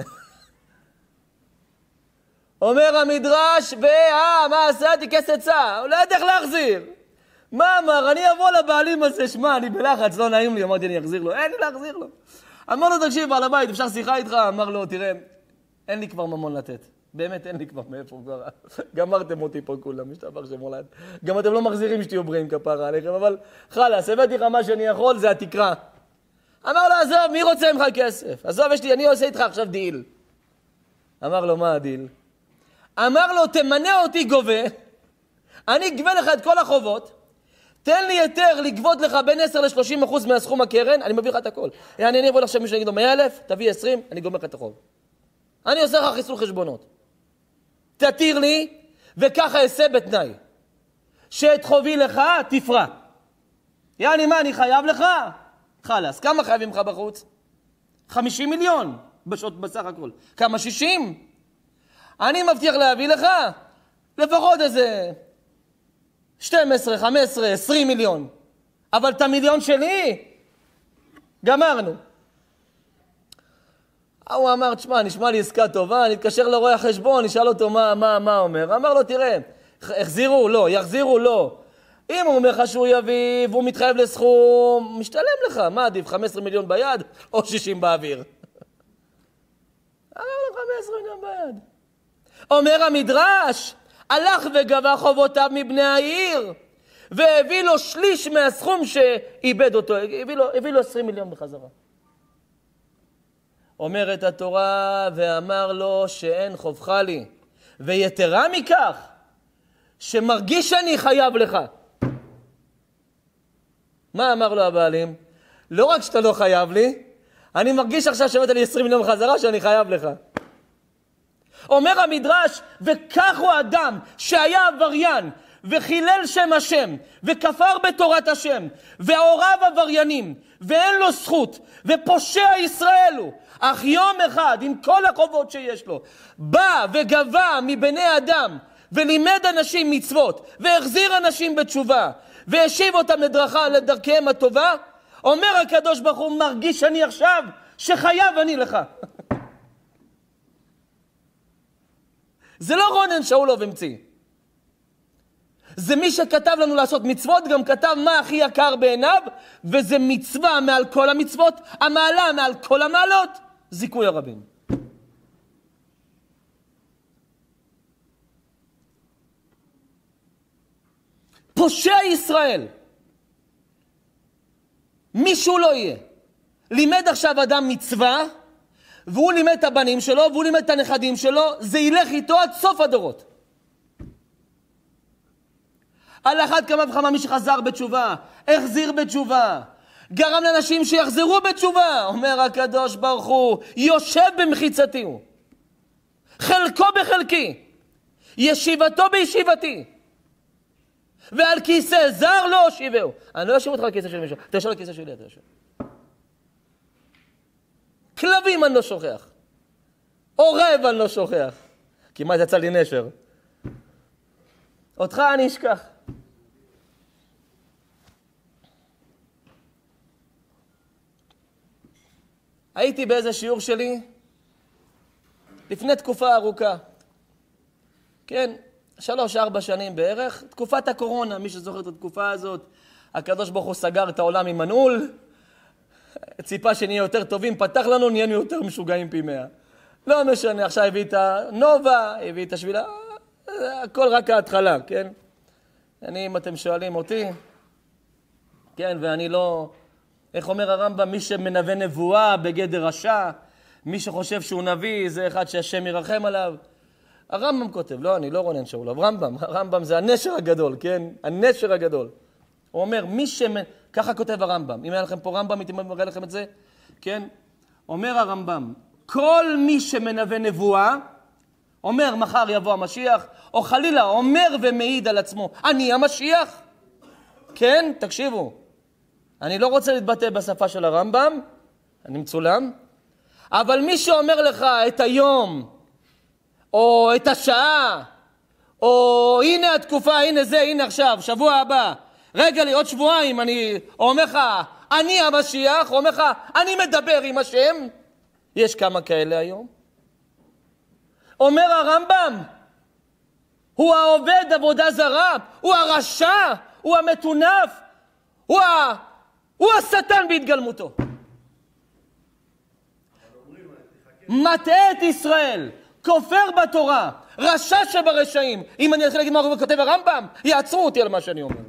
אומר המדרש, ואה, מה עשיתי כסצה? הוא לא יודע איך להחזיר. מה אמר? אני אבוא לבעלים הזה, שמע, אני בלחץ, לא נעים לי, אמרתי, אני אחזיר לו. אין לי להחזיר לו. אמר לו, תקשיב, בעל הבית, אפשר שיחה איתך? אמר לו, תראה, אין לי כבר ממון לתת. באמת אין לי כבר מאיפה כבר. גמרתם אותי פה כולם, משתבח שמולד. גם אתם לא מחזירים שתהיו בריאים כפרה עליכם, אבל חלאס, הבאתי לך מה שאני יכול, זה התקרה. אמר לו, עזוב, מי רוצה ממך כסף? עזוב, יש לי, אני עושה איתך עכשיו דיל. אמר לו, מה הדיל? אמר לו, תמנה אותי גובה, אני אגבה לך את כל החובות, תן לי יותר לגבות לך בין עשר ל-שלושים אחוז מהסכום הקרן, אני מביא לך את הכל. אני, אני אבוא לך מישהו נגיד לו, מאה אלף, תביא עשרים, אני גומר לך את החוב. אני עושה לך חיסול חשבונות. תתיר לי, וככה אעשה בתנאי. שאת חובי לך, תפרע. יעני, מה, אני חייב לך? חלאס, כמה חייבים לך בחוץ? חמישים מיליון, בשעות בסך הכל. כמה? שישים? אני מבטיח להביא לך לפחות איזה שתים עשרה, חמש עשרה, עשרים מיליון. אבל את המיליון שלי, גמרנו. הוא אמר, תשמע, נשמע לי עסקה טובה, אני אתקשר לרואה החשבון, נשאל אותו מה, מה, מה אומר. אמר לו, תראה, החזירו? לא. יחזירו? לא. אם הוא אומר לך שהוא יביא והוא מתחייב לסכום, משתלם לך. מה עדיף, חמישה עשר מיליון ביד או שישים באוויר? אמר לו, חמישה עשר מיליון ביד. אומר המדרש, הלך וגבה חובותיו מבני העיר, והביא לו שליש מהסכום שאיבד אותו, הביא לו, הביא לו עשרים מיליון בחזרה. אומרת התורה, ואמר לו שאין חובך לי, ויתרה מכך, שמרגיש שאני חייב לך. מה אמר לו הבעלים? לא רק שאתה לא חייב לי, אני מרגיש עכשיו שבאת לי עשרים מיליון בחזרה שאני חייב לך. אומר המדרש, וכך הוא אדם שהיה עבריין, וחילל שם השם, וכפר בתורת השם, והוריו עבריינים, ואין לו זכות, ופושע ישראל הוא, אך יום אחד, עם כל החובות שיש לו, בא וגבה מבני אדם, ולימד אנשים מצוות, והחזיר אנשים בתשובה, והשיב אותם לדרכה, לדרכיהם הטובה, אומר הקדוש ברוך הוא, מרגיש אני עכשיו, שחייב אני לך. זה לא רונן שאולוב המציא. זה מי שכתב לנו לעשות מצוות, גם כתב מה הכי יקר בעיניו, וזה מצווה מעל כל המצוות, המעלה מעל כל המעלות, זיכוי הרבים. פושע ישראל, מישהו לא יהיה, לימד עכשיו אדם מצווה, והוא לימד את הבנים שלו, והוא לימד את הנכדים שלו, זה ילך איתו עד סוף הדורות. על אחת כמה וכמה מי שחזר בתשובה, החזיר בתשובה, גרם לאנשים שיחזרו בתשובה, אומר הקדוש ברוך הוא, יושב במחיצתי הוא, חלקו בחלקי, ישיבתו בישיבתי, ועל כיסא זר לא הושיבהו. אני לא יושב אותך על כיסא של מישהו, אתה יושב על כיסא שלי, אתה יושב. כלבים אני לא שוכח, עורב אני לא שוכח, כמעט יצא לי נשר. אותך אני אשכח. הייתי באיזה שיעור שלי לפני תקופה ארוכה, כן, שלוש ארבע שנים בערך, תקופת הקורונה, מי שזוכר את התקופה הזאת, הקדוש ברוך הוא סגר את העולם עם מנעול, ציפה שנהיה יותר טובים, פתח לנו, נהיינו יותר משוגעים פי מאה. לא משנה, עכשיו הביא את הנובה, הביא את השבילה, הכל רק ההתחלה, כן? אני, אם אתם שואלים אותי, כן, ואני לא, איך אומר הרמב"ם, מי שמנבא נבואה בגדר רשע, מי שחושב שהוא נביא זה אחד שהשם ירחם עליו. הרמב"ם כותב, לא, אני לא רונן שאול, הרמב"ם, הרמב"ם זה הנשר הגדול, כן? הנשר הגדול. הוא אומר, מי ש... ככה כותב הרמב"ם. אם היה לכם פה רמב"ם, הייתי מראה לכם את זה, כן? אומר הרמב"ם, כל מי שמנבא נבואה, אומר מחר יבוא המשיח, או חלילה אומר ומעיד על עצמו, אני המשיח. כן, תקשיבו. אני לא רוצה להתבטא בשפה של הרמב"ם, אני מצולם, אבל מי שאומר לך את היום, או את השעה, או הנה התקופה, הנה זה, הנה עכשיו, שבוע הבא, רגע לי, עוד שבועיים, אני אומר לך, אני המשיח, אומר לך, אני מדבר עם השם, יש כמה כאלה היום. אומר הרמב"ם, הוא העובד עבודה זרה, הוא הרשע, הוא המטונף, הוא, ה... הוא השטן בהתגלמותו. מטעה את ישראל, כופר בתורה, רשע שברשעים. אם אני אתחיל להגיד מה הוא כותב הרמב"ם, יעצרו אותי על מה שאני אומר.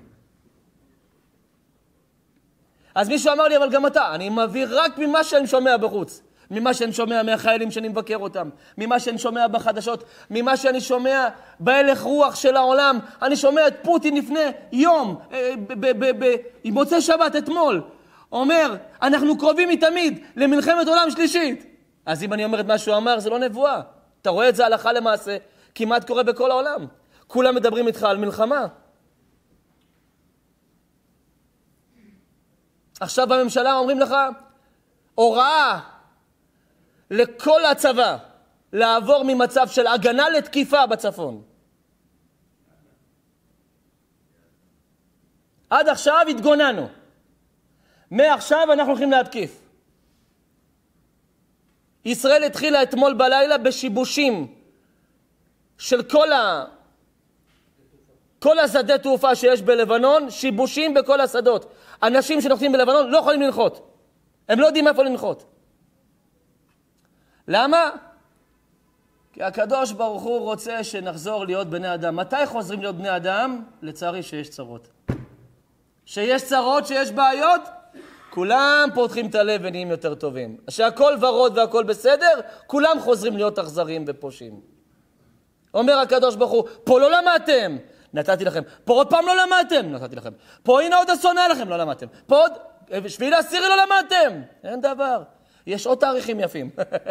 אז מישהו אמר לי, אבל גם אתה, אני מביא רק ממה שאני שומע בחוץ. ממה שאני שומע מהחיילים שאני מבקר אותם, ממה שאני שומע בחדשות, ממה שאני שומע בהלך רוח של העולם. אני שומע את פוטין לפני יום, עם מוצאי שבת אתמול, אומר, אנחנו קרובים מתמיד למלחמת עולם שלישית. אז אם אני אומר את מה שהוא אמר, זה לא נבואה. אתה רואה את זה הלכה למעשה, כמעט קורה בכל העולם. כולם מדברים איתך על מלחמה. עכשיו בממשלה אומרים לך, הוראה לכל הצבא לעבור ממצב של הגנה לתקיפה בצפון. עד עכשיו התגוננו. מעכשיו אנחנו הולכים להתקיף. ישראל התחילה אתמול בלילה בשיבושים של כל ה... כל השדה תעופה שיש בלבנון, שיבושים בכל השדות. אנשים שנוחתים בלבנון לא יכולים לנחות. הם לא יודעים איפה לנחות. למה? כי הקדוש ברוך הוא רוצה שנחזור להיות בני אדם. מתי חוזרים להיות בני אדם? לצערי שיש צרות. שיש צרות, שיש בעיות, כולם פותחים את הלב ונהיים יותר טובים. שהכל ורוד והכל בסדר, כולם חוזרים להיות אכזרים ופושעים. אומר הקדוש ברוך הוא, פה לא למדתם, נתתי לכם. פה עוד פעם לא למדתם, נתתי לכם. פה הנה עוד אסון היה לכם, לא למדתם. פה עוד שביעי לעשירי לא למדתם. אין דבר. יש עוד תאריכים יפים.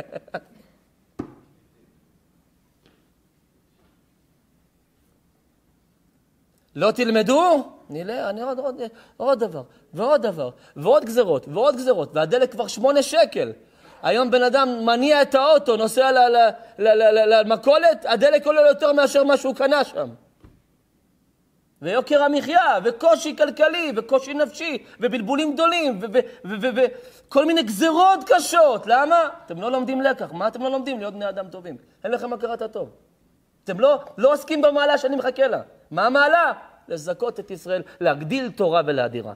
לא תלמדו? נראה, אני עוד, עוד, עוד דבר, ועוד דבר, ועוד גזרות, ועוד גזרות, והדלק כבר שמונה שקל. היום בן אדם מניע את האוטו, נוסע למכולת, הדלק עולה יותר מאשר מה שהוא קנה שם. ויוקר המחיה, וקושי כלכלי, וקושי נפשי, ובלבולים גדולים, וכל מיני גזרות קשות. למה? אתם לא לומדים לקח. מה אתם לא לומדים? להיות בני אדם טובים. אין לכם הכרת הטוב. אתם לא, לא עוסקים במעלה שאני מחכה לה. מה המעלה? לזכות את ישראל, להגדיל תורה ולהדירה.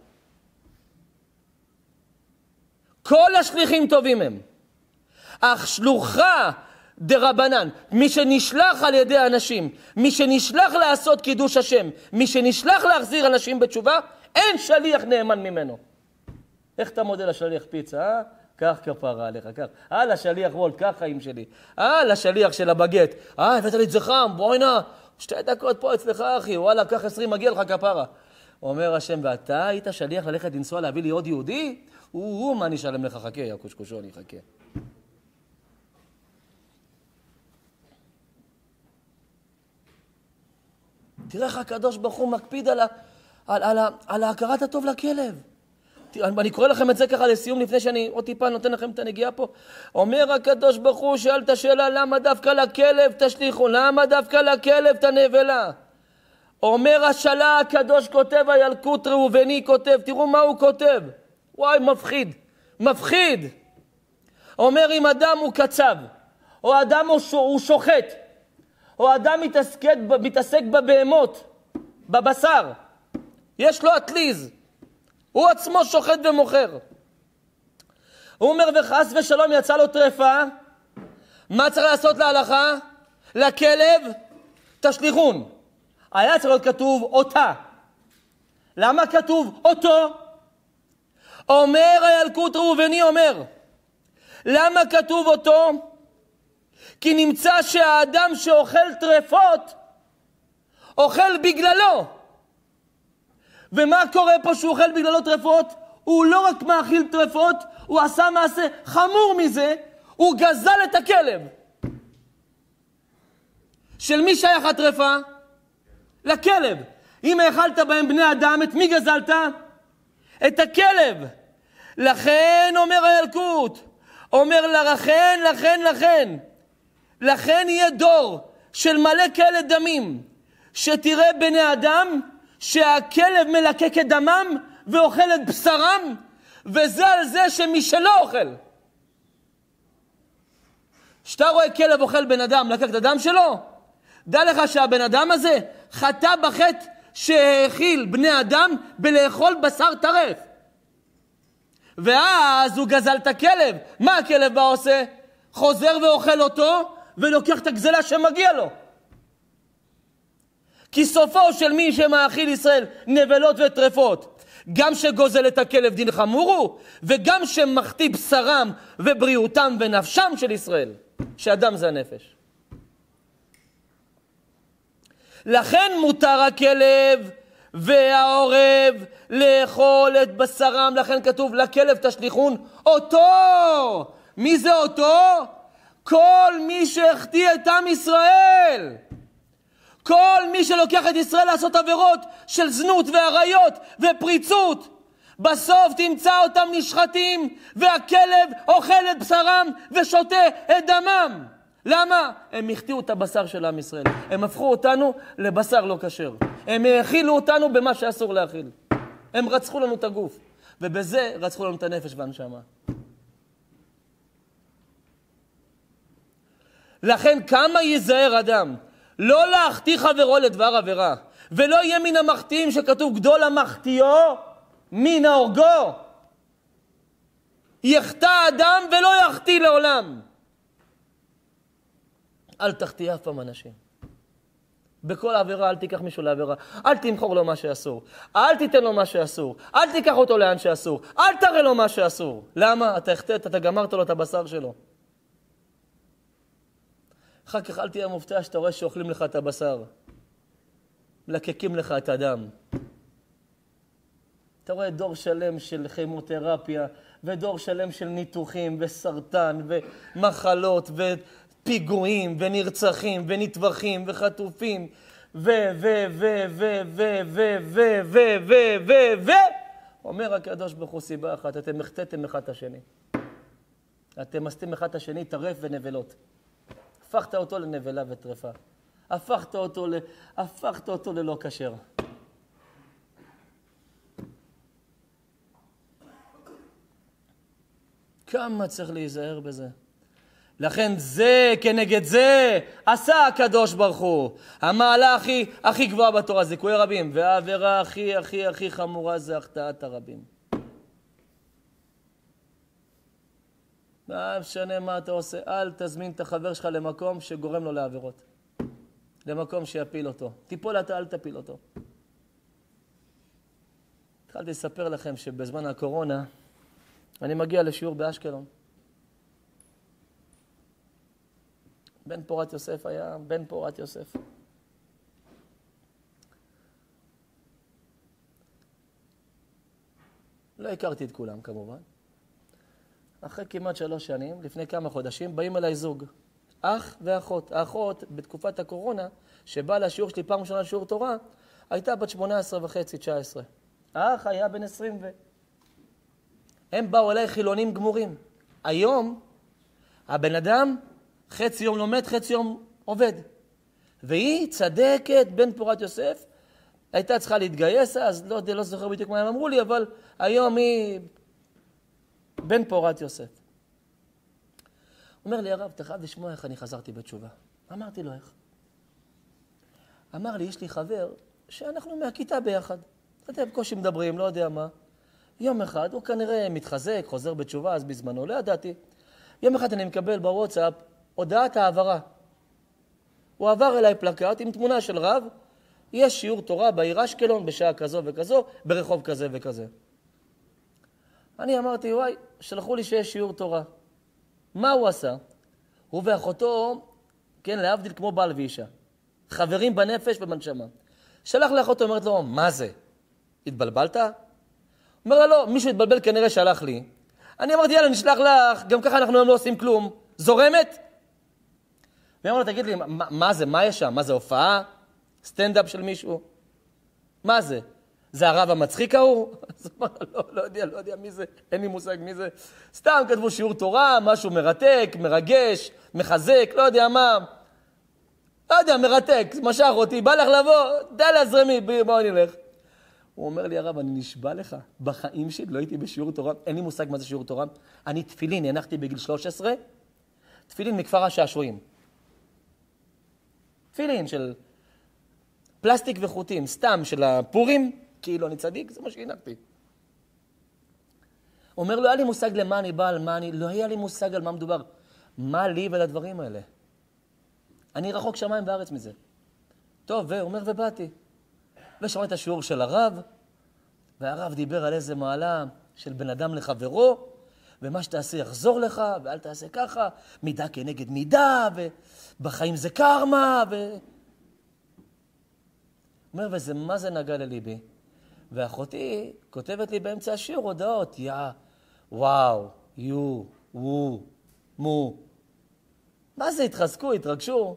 כל השליחים טובים הם. אך שלוחה דרבנן, מי שנשלח על ידי אנשים, מי שנשלח לעשות קידוש השם, מי שנשלח להחזיר אנשים בתשובה, אין שליח נאמן ממנו. איך אתה מודה לשליח פיצה, אה? כך כפרה עליך, כך. אה, לשליח וולט, כך חיים שלי. אה, לשליח של הבגט. אה, הבאת לי את זה חם, בואי נא. שתי דקות פה אצלך, אחי. וואלה, כך עשרים, מגיע לך כפרה. אומר השם, ואתה היית שליח ללכת לנסוע להביא לי עוד יהודי? הוא, הוא, מה נשלם לך? חכה, יא קושקושו, אני חכה. תראה איך הקדוש ברוך הוא מקפיד על, ה, על, על, על, על ההכרת הטוב לכלב. אני קורא לכם את זה ככה לסיום, לפני שאני עוד טיפה נותן לכם את הנגיעה פה. אומר הקדוש ברוך הוא, שאל את השאלה, למה דווקא לכלב תשליחו? למה דווקא לכלב תנבלה? אומר השאלה, הקדוש כותב, הילקוט ראובני כותב, תראו מה הוא כותב. וואי, מפחיד, מפחיד. אומר, אם אדם הוא קצב, או אדם הוא שוחט, או אדם מתעסק, מתעסק בבהמות, בבשר, יש לו אטליז, הוא עצמו שוחט ומוכר. הוא אומר, וחס ושלום יצא לו טרפה, מה צריך לעשות להלכה? לכלב תשליחון. היה צריך להיות כתוב אותה. למה כתוב אותו? אומר הילקוט ראובני אומר, למה כתוב אותו? כי נמצא שהאדם שאוכל טרפות, אוכל בגללו. ומה קורה פה שהוא אוכל בגללו טרפות? הוא לא רק מאכיל טרפות, הוא עשה מעשה חמור מזה, הוא גזל את הכלב. של מי שייך הטרפה? לכלב. אם האכלת בהם בני אדם, את מי גזלת? את הכלב. לכן אומר הילקוט, אומר לכן, לכן, לכן, לכן יהיה דור של מלא כאלה דמים, שתראה בני אדם שהכלב מלקק את דמם ואוכל את בשרם, וזה על זה שמי שלא אוכל. שאתה רואה כלב אוכל בן אדם, לקק את הדם שלו, דע לך שהבן אדם הזה חטא בחטא שהאכיל בני אדם בלאכול בשר טרף. ואז הוא גזל את הכלב. מה הכלב בא עושה? חוזר ואוכל אותו ולוקח את הגזלה שמגיע לו. כי סופו של מי שמאכיל ישראל נבלות וטרפות, גם שגוזל את הכלב דין חמור הוא, וגם שמחטיא בשרם ובריאותם ונפשם של ישראל, שאדם זה הנפש. לכן מותר הכלב והעורב לאכול את בשרם, לכן כתוב לכלב תשליכון אותו. מי זה אותו? כל מי שהחטיא את עם ישראל. כל מי שלוקח את ישראל לעשות עבירות של זנות ועריות ופריצות, בסוף תמצא אותם נשחטים, והכלב אוכל את בשרם ושותה את דמם. למה? הם החטיאו את הבשר של עם ישראל. הם הפכו אותנו לבשר לא כשר. הם האכילו אותנו במה שאסור להאכיל. הם רצחו לנו את הגוף. ובזה רצחו לנו את הנפש והנשמה. לכן כמה ייזהר אדם לא להחטיא חברו לדבר עבירה, ולא יהיה מן המחטיאים שכתוב גדול המחטיאו מן ההורגו. יחטא אדם ולא יחטיא לעולם. אל תחטיא אף פעם אנשים. בכל עבירה אל תיקח מישהו לעבירה. אל תמכור לו מה שאסור. אל תיתן לו מה שאסור. אל תיקח אותו לאן שאסור. אל תראה לו מה שאסור. למה? אתה החטאת, אתה גמרת לו את הבשר שלו. אחר כך אל תהיה מופתע שאתה רואה שאוכלים לך את הבשר. מלקקים לך את הדם. אתה רואה דור שלם של כימותרפיה, ודור שלם של ניתוחים, וסרטן, ומחלות, ופיגועים, ונרצחים, ונטבחים, וחטופים, ו, ו, ו, ו, ו, ו, ו, ו, ו, ו, ו, אומר הקדוש ברוך הוא סיבה אחת, אתם החטאתם אחד את השני. אתם עשיתם אחד את השני טרף ונבלות. הפכת אותו לנבלה וטרפה. הפכת אותו, ל... הפכת אותו ללא כשר. כמה צריך להיזהר בזה. לכן זה כנגד זה עשה הקדוש ברוך הוא. המעלה הכי, הכי גבוהה בתורה, זיכוי רבים. והעבירה הכי הכי הכי חמורה זה החטאת הרבים. מה משנה מה אתה עושה? אל תזמין את החבר שלך למקום שגורם לו לעבירות. למקום שיפיל אותו. תיפול אתה, אל תפיל אותו. התחלתי לספר לכם שבזמן הקורונה אני מגיע לשיעור באשקלון. בן פורת יוסף היה בן פורת יוסף. לא הכרתי את כולם כמובן. אחרי כמעט שלוש שנים, לפני כמה חודשים, באים אליי זוג. אח ואחות. האחות, בתקופת הקורונה, שבאה לשיעור שלי פעם ראשונה לשיעור תורה, הייתה בת שמונה עשרה וחצי, תשע עשרה. האח היה בן עשרים ו... הם באו אליי חילונים גמורים. היום, הבן אדם, חצי יום לומד, חצי יום עובד. והיא צדקת, בן פורת יוסף, הייתה צריכה להתגייס, אז לא, לא זוכר בדיוק מה הם אמרו לי, אבל היום היא בן פורת יוסף. אומר לי הרב, אתה חייב לשמוע איך אני חזרתי בתשובה. אמרתי לו איך. אמר לי, יש לי חבר שאנחנו מהכיתה ביחד. אתם בקושי מדברים, לא יודע מה. יום אחד, הוא כנראה מתחזק, חוזר בתשובה, אז בזמנו, לא ידעתי. יום אחד אני מקבל בוואטסאפ הודעת העברה. הוא עבר אליי פלקט עם תמונה של רב, יש שיעור תורה בעיר אשקלון בשעה כזו וכזו, ברחוב כזה וכזה. אני אמרתי, וואי, שלחו לי שיש שיעור תורה. מה הוא עשה? הוא ואחותו, כן, להבדיל כמו בעל ואישה. חברים בנפש ובנשמה. שלח לאחותו, אומרת לו, מה זה? התבלבלת? אומר לה, לא, מישהו התבלבל כנראה שלח לי. אני אמרתי, יאללה, נשלח לך, גם ככה אנחנו לא עושים כלום. זורמת? והיא אמרה לו, תגיד לי, מה, מה זה? מה יש שם? מה זה, הופעה? סטנדאפ של מישהו? מה זה? זה הרב המצחיק ההוא? אז הוא אמר, לא, לא יודע, לא יודע מי זה, אין לי מושג מי זה. סתם כתבו שיעור תורה, משהו מרתק, מרגש, מחזק, לא יודע מה. לא יודע, מרתק, משך אותי, בא לך לבוא, די להזרמי, בואו נלך. הוא אומר לי, הרב, אני נשבע לך, בחיים שלי לא הייתי בשיעור תורה, אין לי מושג מה זה שיעור תורה. אני תפילין, הנחתי בגיל שלוש עשרה, תפילין מכפר השעשועים. תפילין של פלסטיק וחוטים, סתם של הפורים, כאילו אני צדיק, זה מה שהנחתי. הוא אומר לו, היה לי מושג למה אני בא, על מה אני, לא היה לי מושג על מה מדובר. מה לי ולדברים האלה? אני רחוק שמיים בארץ מזה. טוב, והוא אומר, ובאתי. ושמע את השיעור של הרב, והרב דיבר על איזה מעלה של בן אדם לחברו, ומה שתעשה יחזור לך, ואל תעשה ככה, מידה כנגד מידה, ובחיים זה קרמה, ו... הוא אומר, וזה מה זה נגע לליבי? ואחותי כותבת לי באמצע השיעור הודעות, יא, וואו, יו, וו, מו. מה זה, התחזקו, התרגשו?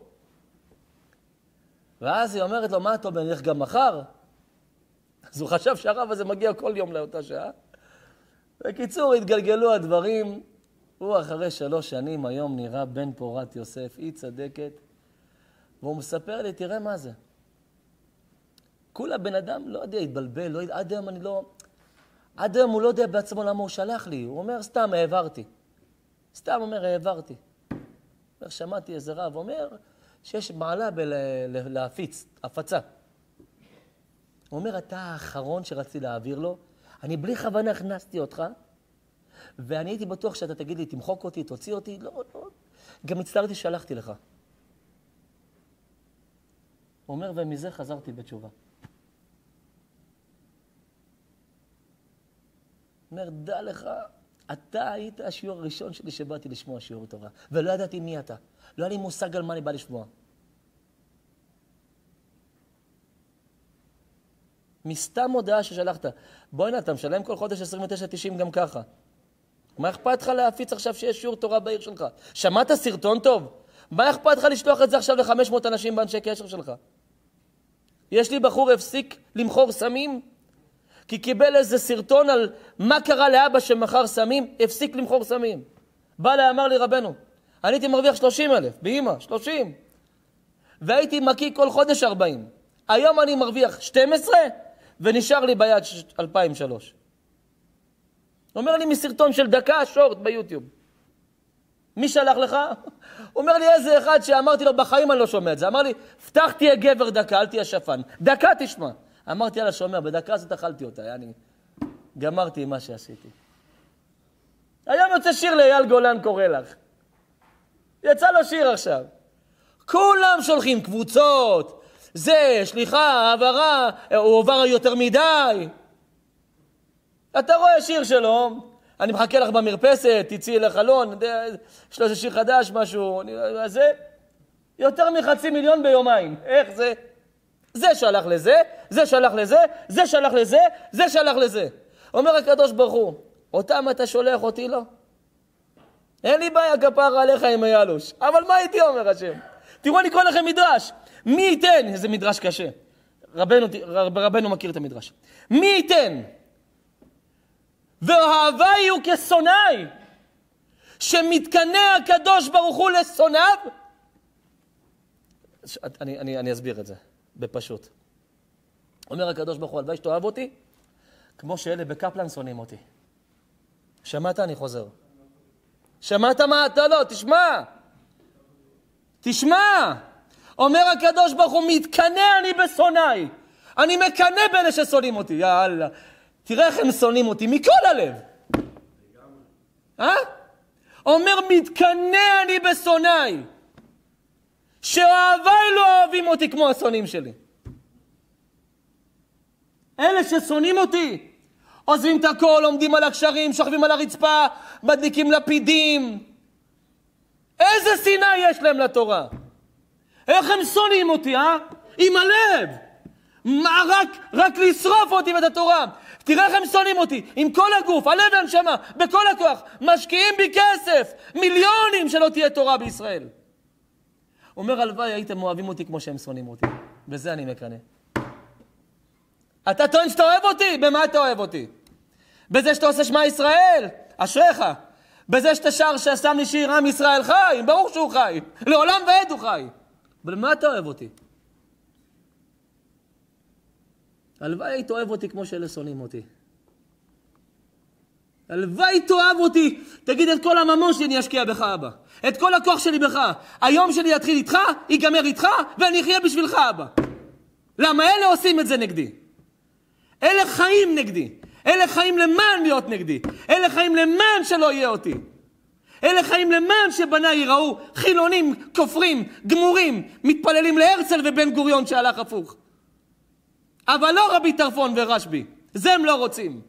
ואז היא אומרת לו, מה טוב, אני הולך גם מחר? אז הוא חשב שהרב הזה מגיע כל יום לאותה שעה. בקיצור, התגלגלו הדברים. הוא אחרי שלוש שנים היום נראה בן פורת יוסף, היא צדקת. והוא מספר לי, תראה מה זה. כולה בן אדם לא יודע, התבלבל, לא יודע, עד היום אני לא... עד היום הוא לא יודע בעצמו למה הוא שלח לי. הוא אומר, סתם, העברתי. סתם אומר, העברתי. אומר, שמעתי איזה רב, אומר שיש מעלה בלהפיץ, הפצה. הוא אומר, אתה האחרון שרציתי להעביר לו, אני בלי כוונה הכנסתי אותך, ואני הייתי בטוח שאתה תגיד לי, תמחוק אותי, תוציא אותי, לא, לא. גם הצטערתי שלחתי לך. הוא אומר, ומזה חזרתי בתשובה. הוא אומר, דע לך, אתה היית השיעור הראשון שלי שבאתי לשמוע שיעור תורה, ולא ידעתי מי אתה. לא היה לי מושג על מה אני בא לשמוע. מסתם הודעה ששלחת. בוא הנה, אתה משלם כל חודש עשרים ותשע תשעים גם ככה. מה אכפת לך להפיץ עכשיו שיש שיעור תורה בעיר שלך? שמעת סרטון טוב? מה אכפת לך לשלוח את זה עכשיו ל-חמש מאות אנשים באנשי קשר שלך? יש לי בחור הפסיק למכור סמים, כי קיבל איזה סרטון על מה קרה לאבא שמכר סמים, הפסיק למכור סמים. בא לה, אמר לי רבנו, אני הייתי מרוויח שלושים אלף, באמא, שלושים. והייתי מקיא כל חודש ארבעים. היום אני מרוויח שתים עשרה, ונשאר לי ביד אלפיים ושלוש. אומר לי מסרטון של דקה שורט ביוטיוב. מי שלח לך? אומר לי איזה אחד שאמרתי לו, בחיים אני לא שומע את זה. אמר לי, פתח תהיה גבר דקה, אל תהיה שפן. דקה תשמע. אמרתי, יאללה, שומע, בדקה הזאת אכלתי אותה. אני גמרתי מה שעשיתי. היום יוצא שיר לאייל גולן קורא לך. יצא לו שיר עכשיו. כולם שולחים קבוצות. זה, שליחה, העברה, הוא עובר יותר מדי. אתה רואה שיר שלו, אני מחכה לך במרפסת, תצאי לחלון, יש לו איזה שיר חדש, משהו, זה, יותר מחצי מיליון ביומיים. איך זה? זה שלח לזה, זה שלח לזה, זה שלח לזה, זה שלח לזה. אומר הקדוש ברוך הוא, אותם אתה שולח אותי לא? אין לי בעיה כפר עליך עם הילוש. אבל מה הייתי אומר השם? תראו, אני קורא לכם מדרש. מי ייתן? איזה מדרש קשה. רבנו, רבנו מכיר את המדרש. מי ייתן? ואוהבי הוא כשונאי, שמתקנא הקדוש ברוך הוא לשונאיו. אני, אני, אני אסביר את זה, בפשוט. אומר הקדוש ברוך הוא, הלוואי שתאהב אותי, כמו שאלה בקפלן שונאים אותי. שמעת? אני חוזר. שמעת מה? אתה לא, תשמע. תשמע. אומר הקדוש ברוך הוא, מתקנא אני בשונאי. אני מקנא באלה ששונאים אותי. יאללה. תראה איך הם שונאים אותי, מכל הלב. אה? אומר, מתקנא אני בשונאי. שאוהביי לא אוהבים אותי כמו השונאים שלי. אלה ששונאים אותי, עוזבים את הכל, עומדים על הקשרים, שוכבים על הרצפה, מדליקים לפידים, איזה שנאה יש להם לתורה? איך הם שונאים אותי, אה? עם הלב. מה, רק, רק לשרוף אותי ואת התורה. תראה איך הם שונאים אותי, עם כל הגוף, הלב והנשמה, בכל הכוח. משקיעים בי כסף, מיליונים שלא תהיה תורה בישראל. אומר, הלוואי הייתם אוהבים אותי כמו שהם שונאים אותי. בזה אני מקנא. אתה טוען שאתה אוהב אותי? במה אתה אוהב אותי? בזה שאתה עושה שמע ישראל? אשריך. בזה שאתה שר ששם לי שיר עם ישראל חי? ברור שהוא חי. לעולם ועד הוא חי. אבל מה אתה אוהב אותי? הלוואי היית אוהב אותי כמו שאלה שונאים אותי. הלוואי תאהב אותי. תגיד, את כל הממון שלי אני אשקיע בך, אבא. את כל הכוח שלי בך. היום שלי יתחיל איתך, ייגמר איתך, ואני אחיה בשבילך, אבא. למה אלה עושים את זה נגדי? אלה חיים נגדי. אלה חיים למען להיות נגדי. אלה חיים למען שלא יהיה אותי. אלה חיים למען שבניי יראו חילונים, כופרים, גמורים, מתפללים להרצל ובן גוריון שהלך הפוך. אבל לא רבי טרפון ורשבי. זה הם לא רוצים.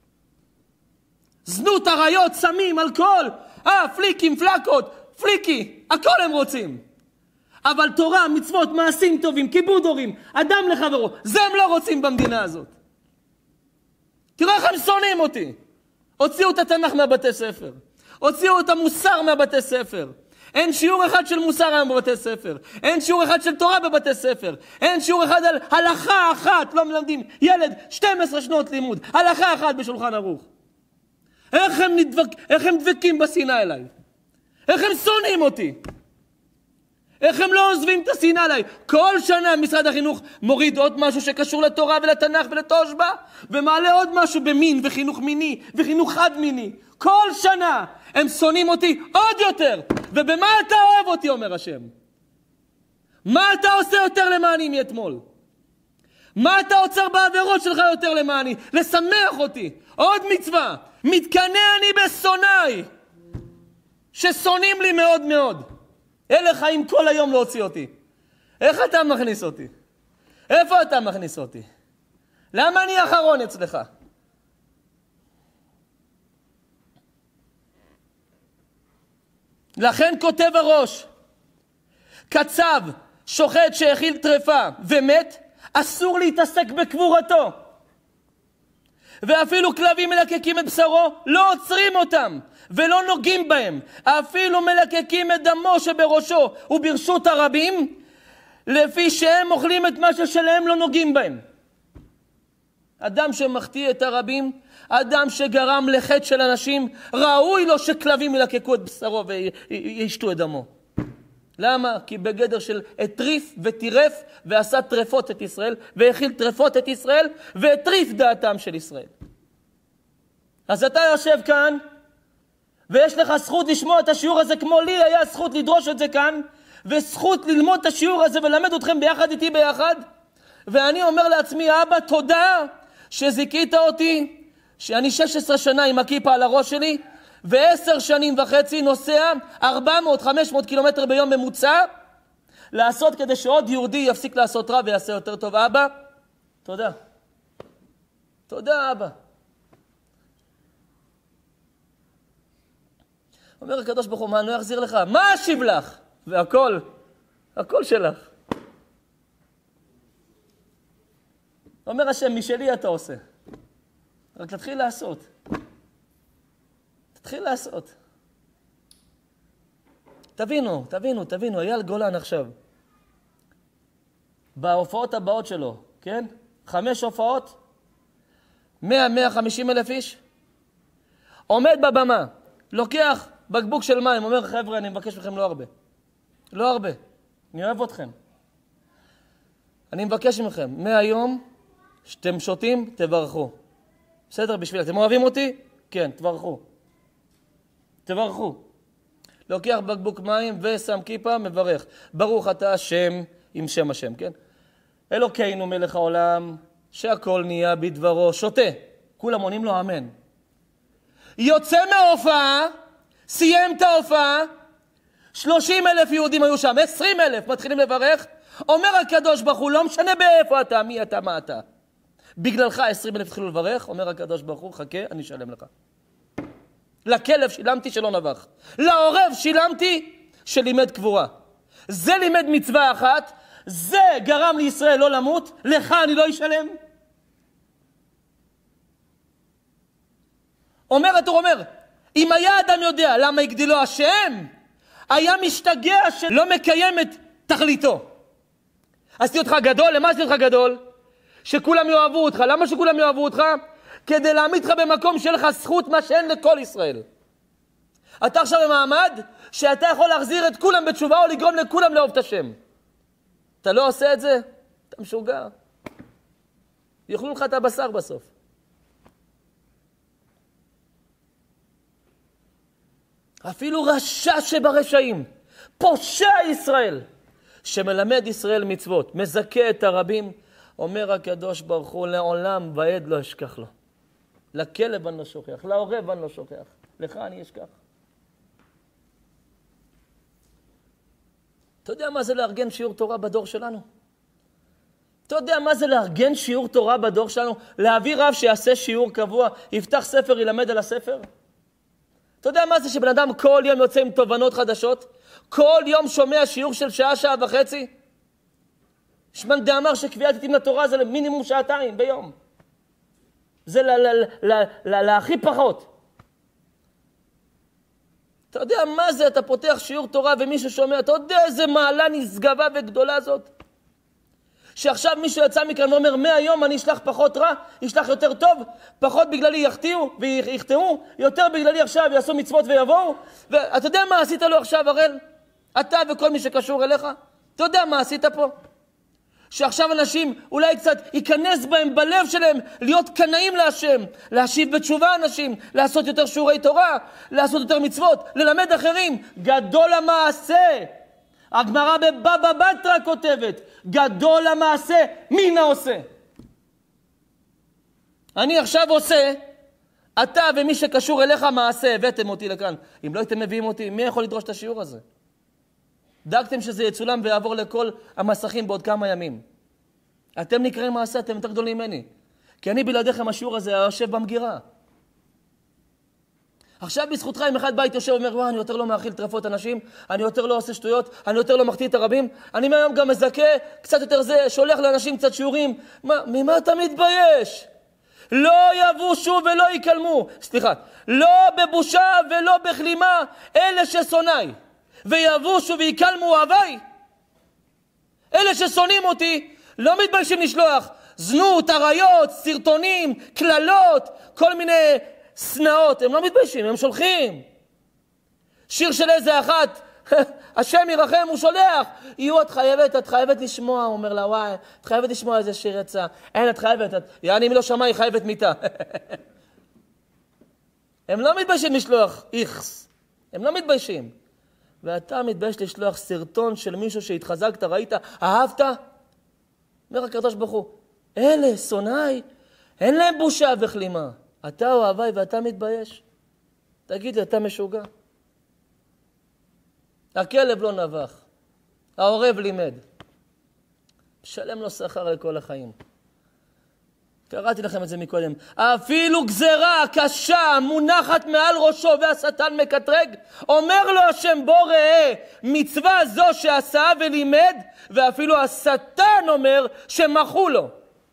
זנות, עריות, סמים, אלכוהול, אה, פליקים, פלקות, פליקי, הכל הם רוצים. אבל תורה, מצוות, מעשים טובים, כיבוד הורים, אדם לחברו, זה הם לא רוצים במדינה הזאת. תראה איך הם שונאים אותי. הוציאו את התנ"ך מהבתי ספר. הוציאו את המוסר מהבתי ספר. אין שיעור אחד של מוסר היום בבתי ספר. אין שיעור אחד של תורה בבתי ספר. אין שיעור אחד על הלכה אחת. לא מלמדים ילד שתים עשרה שנות לימוד. הלכה אחת בשולחן ערוך. איך הם, נדבק, איך הם דבקים בשנאה אליי? איך הם שונאים אותי? איך הם לא עוזבים את השנאה אליי? כל שנה משרד החינוך מוריד עוד משהו שקשור לתורה ולתנ"ך ולתושבע, ומעלה עוד משהו במין וחינוך מיני וחינוך חד מיני. כל שנה הם שונאים אותי עוד יותר. ובמה אתה אוהב אותי, אומר השם? מה אתה עושה יותר למעני מאתמול? מה אתה עוצר בעבירות שלך יותר למעני? לשמח אותי. עוד מצווה. מתקנא אני בשונאי, ששונאים לי מאוד מאוד. אלה חיים כל היום להוציא אותי. איך אתה מכניס אותי? איפה אתה מכניס אותי? למה אני האחרון אצלך? לכן כותב הראש, קצב, שוחט שהאכיל טרפה ומת, אסור להתעסק בקבורתו. ואפילו כלבים מלקקים את בשרו, לא עוצרים אותם ולא נוגעים בהם. אפילו מלקקים את דמו שבראשו וברשות הרבים, לפי שהם אוכלים את מה ששלהם לא נוגעים בהם. אדם שמחטיא את הרבים, אדם שגרם לחטא של אנשים, ראוי לו שכלבים ילקקו את בשרו וישתו את דמו. למה? כי בגדר של הטריף וטירף ועשה טרפות את ישראל, והאכיל טרפות את ישראל, והטריף דעתם של ישראל. אז אתה יושב כאן, ויש לך זכות לשמוע את השיעור הזה, כמו לי היה זכות לדרוש את זה כאן, וזכות ללמוד את השיעור הזה ולמד אתכם ביחד איתי ביחד. ואני אומר לעצמי, אבא, תודה שזיקית אותי, שאני שש עשרה שנה עם הכיפה על הראש שלי, ועשר שנים וחצי נוסע ארבע מאות חמש מאות קילומטר ביום ממוצע, לעשות כדי שעוד יהודי יפסיק לעשות רע ויעשה יותר טוב. אבא, תודה. תודה, אבא. אומר הקדוש ברוך הוא, מה אני לא יחזיר לך? מה אשיב לך? והכל, הכל שלך. אומר השם, משלי אתה עושה. רק תתחיל לעשות. תתחיל לעשות. תבינו, תבינו, תבינו, אייל גולן עכשיו. בהופעות הבאות שלו, כן? חמש הופעות, מאה, מאה וחמישים אלף איש. עומד בבמה, לוקח בקבוק של מים, אומר, חבר'ה, אני מבקש מכם לא הרבה. לא הרבה. אני אוהב אתכם. אני מבקש מכם, מהיום שאתם שותים, תברכו. בסדר, בשביל, אתם אוהבים אותי? כן, תברכו. תברכו. לוקח בקבוק מים ושם כיפה, מברך. ברוך אתה השם עם שם השם, כן? אלוקינו מלך העולם, שהכל נהיה בדברו, שותה. כולם עונים לו אמן. יוצא מההופעה, סיים את ההופעה, שלושים אלף יהודים היו שם, עשרים אלף מתחילים לברך, אומר הקדוש ברוך הוא, לא משנה באיפה אתה, מי אתה, מה אתה. בגללך עשרים אלף התחילו לברך, אומר הקדוש ברוך הוא, חכה, אני אשלם לך. לכלב שילמתי שלא נבח. לעורב שילמתי שלימד קבורה. זה לימד מצווה אחת, זה גרם לישראל לא למות, לך אני לא אשלם. אומר התורה אומר, אם היה אדם יודע למה הגדילו השם, היה משתגע שלא מקיים את תכליתו. עשיתי אותך גדול, למה עשיתי אותך גדול? שכולם יאהבו אותך. למה שכולם יאהבו אותך? כדי להעמיד לך במקום שיהיה לך זכות מה שאין לכל ישראל. אתה עכשיו במעמד שאתה יכול להחזיר את כולם בתשובה או לגרום לכולם לאהוב את השם. אתה לא עושה את זה? אתה משוגע. יאכלו לך את הבשר בסוף. אפילו רשע שברשעים, פושע ישראל, שמלמד ישראל מצוות, מזכה את הרבים, אומר הקדוש ברוך הוא, לעולם ועד לא אשכח לו. לכלב אני לא שוכח, לעורב אני לא שוכח, לך אני אשכח. אתה יודע מה זה לארגן שיעור תורה בדור שלנו? אתה יודע מה זה לארגן שיעור תורה בדור שלנו? להביא רב שיעשה שיעור קבוע, יפתח ספר, ילמד על הספר? אתה יודע מה זה שבן אדם כל יום יוצא עם תובנות חדשות? כל יום שומע שיעור של שעה, שעה וחצי? שמען דאמר שקביעת עתים לתורה זה מינימום שעתיים ביום. זה להכי פחות. אתה יודע מה זה? אתה פותח שיעור תורה ומישהו שומע, אתה יודע איזה מעלה נשגבה וגדולה זאת? שעכשיו מישהו יצא מכאן ואומר, מהיום אני אשלח פחות רע, אשלח יותר טוב, פחות בגללי יחטיאו ויחתמו, יותר בגללי עכשיו יעשו מצוות ויבואו. ואתה יודע מה עשית לו עכשיו, הראל? אתה וכל מי שקשור אליך? אתה יודע מה עשית פה? שעכשיו אנשים אולי קצת ייכנס בהם, בלב שלהם, להיות קנאים להשם, להשיב בתשובה אנשים, לעשות יותר שיעורי תורה, לעשות יותר מצוות, ללמד אחרים. גדול המעשה. הגמרא בבבא בתרא כותבת, גדול המעשה, מי עושה? אני עכשיו עושה, אתה ומי שקשור אליך מעשה, הבאתם אותי לכאן. אם לא הייתם מביאים אותי, מי יכול לדרוש את השיעור הזה? דאגתם שזה יצולם ויעבור לכל המסכים בעוד כמה ימים. אתם נקראים מעשה, אתם יותר גדולים ממני. כי אני בלעדיכם השיעור הזה יושב במגירה. עכשיו בזכותך אם אחד בית יושב ואומר, וואו, אני יותר לא מאכיל טרפות אנשים, אני יותר לא עושה שטויות, אני יותר לא מחטיא את הרבים, אני מהיום גם מזכה, קצת יותר זה, שולח לאנשים קצת שיעורים. מה, ממה אתה מתבייש? לא יבושו ולא יקלמו. סליחה, לא בבושה ולא בכלימה, אלה ששונאי. ויבושו ויקלמו אוהביי. אלה ששונאים אותי, לא מתביישים לשלוח זנות, עריות, סרטונים, כללות, כל מיני סנאות, הם לא מתביישים, הם שולחים. שיר של איזה אחת, השם ירחם, הוא שולח. יהיו, את חייבת, את חייבת לשמוע, הוא אומר לה, וואי, את חייבת לשמוע איזה שיר יצא. אין, את חייבת, את, יעני, אם לא שמע, היא חייבת מיתה. הם לא מתביישים לשלוח איכס. הם לא מתביישים. ואתה מתבייש לשלוח סרטון של מישהו שהתחזקת, ראית, אהבת? אומר הקדוש ברוך הוא, אלה, שונאי, אין להם בושה וכלימה. אתה אוהביי ואתה מתבייש? תגיד לי, אתה משוגע? הכלב לא נבח, העורב לימד. משלם לו שכר לכל החיים. קראתי לכם את זה מקודם. אפילו גזרה קשה מונחת מעל ראשו והשטן מקטרג, אומר לו השם בוא ראה מצווה זו שעשה ולימד, ואפילו השטן אומר שמחו לו.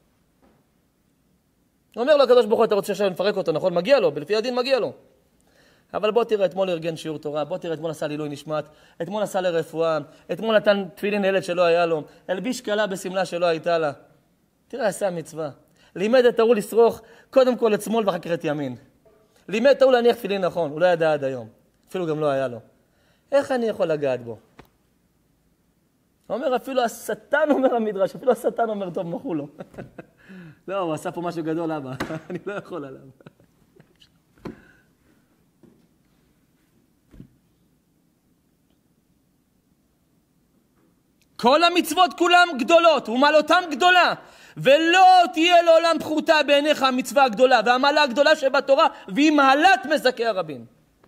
אומר לו הקדוש ברוך הוא, אתה רוצה שאני מפרק אותו, נכון? מגיע לו, לפי הדין מגיע לו. אבל בוא תראה, אתמול ארגן שיעור תורה, בוא תראה, אתמול עשה לילוי נשמת, אתמול עשה לרפואה, אתמול נתן תפילין לילד שלא היה לו, הלביש קלה בסמלה שלא הייתה לה. תראה, עשה מצווה. לימד את ההוא לשרוך קודם כל את שמאל ואחר כך את ימין. לימד את ההוא להניח תפילין נכון, הוא לא ידע עד היום. אפילו גם לא היה לו. איך אני יכול לגעת בו? הוא אומר, אפילו השטן אומר המדרש, אפילו השטן אומר, טוב, מחו לו. לא, הוא עשה פה משהו גדול, אבא. אני לא יכול עליו. כל המצוות כולם גדולות, ומעלותם גדולה, ולא תהיה לעולם פחותה בעיניך המצווה הגדולה, והמעלה הגדולה שבתורה, והיא מעלת מזכה הרבים.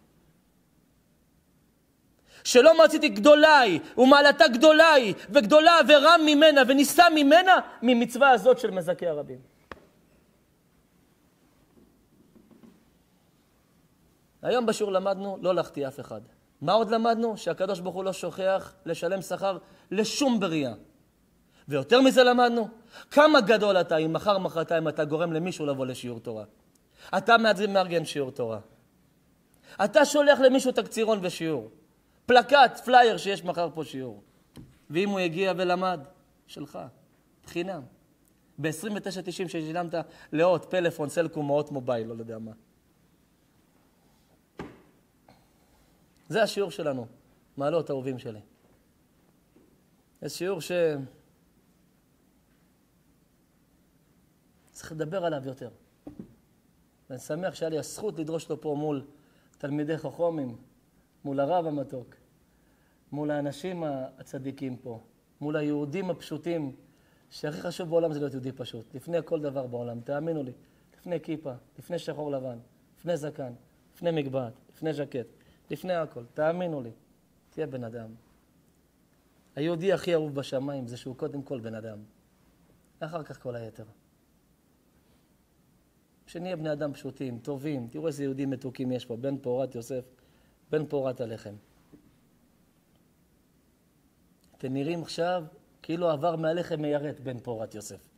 שלא מצאתי גדולה היא, ומעלתה גדולה היא, וגדולה ורם ממנה, וניסה ממנה, ממצווה הזאת של מזכה הרבים. היום בשיעור למדנו לא להחטיא אף אחד. מה עוד למדנו? שהקדוש ברוך הוא לא שוכח לשלם שכר לשום בריאה. ויותר מזה למדנו, כמה גדול אתה אם מחר מחרתיים אתה גורם למישהו לבוא לשיעור תורה. אתה מארגן שיעור תורה. אתה שולח למישהו תקצירון ושיעור. פלקט, פלייר שיש מחר פה שיעור. ואם הוא הגיע ולמד, שלך, בחינם. ב-עשרים ותשע תשעים ששילמת לאות, פלאפון, סלקום, מאות מובייל, לא יודע מה. זה השיעור שלנו, מעלות אהובים שלי. זה שיעור ש... צריך לדבר עליו יותר. ואני שמח שהיה לי הזכות לדרוש לו פה מול תלמידי חכמים, מול הרב המתוק, מול האנשים הצדיקים פה, מול היהודים הפשוטים, שהכי חשוב בעולם זה להיות יהודי פשוט. לפני כל דבר בעולם, תאמינו לי, לפני כיפה, לפני שחור לבן, לפני זקן, לפני מגבעת, לפני ז'קט, לפני הכל, תאמינו לי, תהיה בן אדם. היהודי הכי אהוב בשמיים זה שהוא קודם כל בן אדם. אחר כך כל היתר. שנהיה בני אדם פשוטים, טובים, תראו איזה יהודים מתוקים יש פה, בן פורת יוסף, בן פורת הלחם. אתם נראים עכשיו כאילו עבר מהלחם מיירט בן פורת יוסף.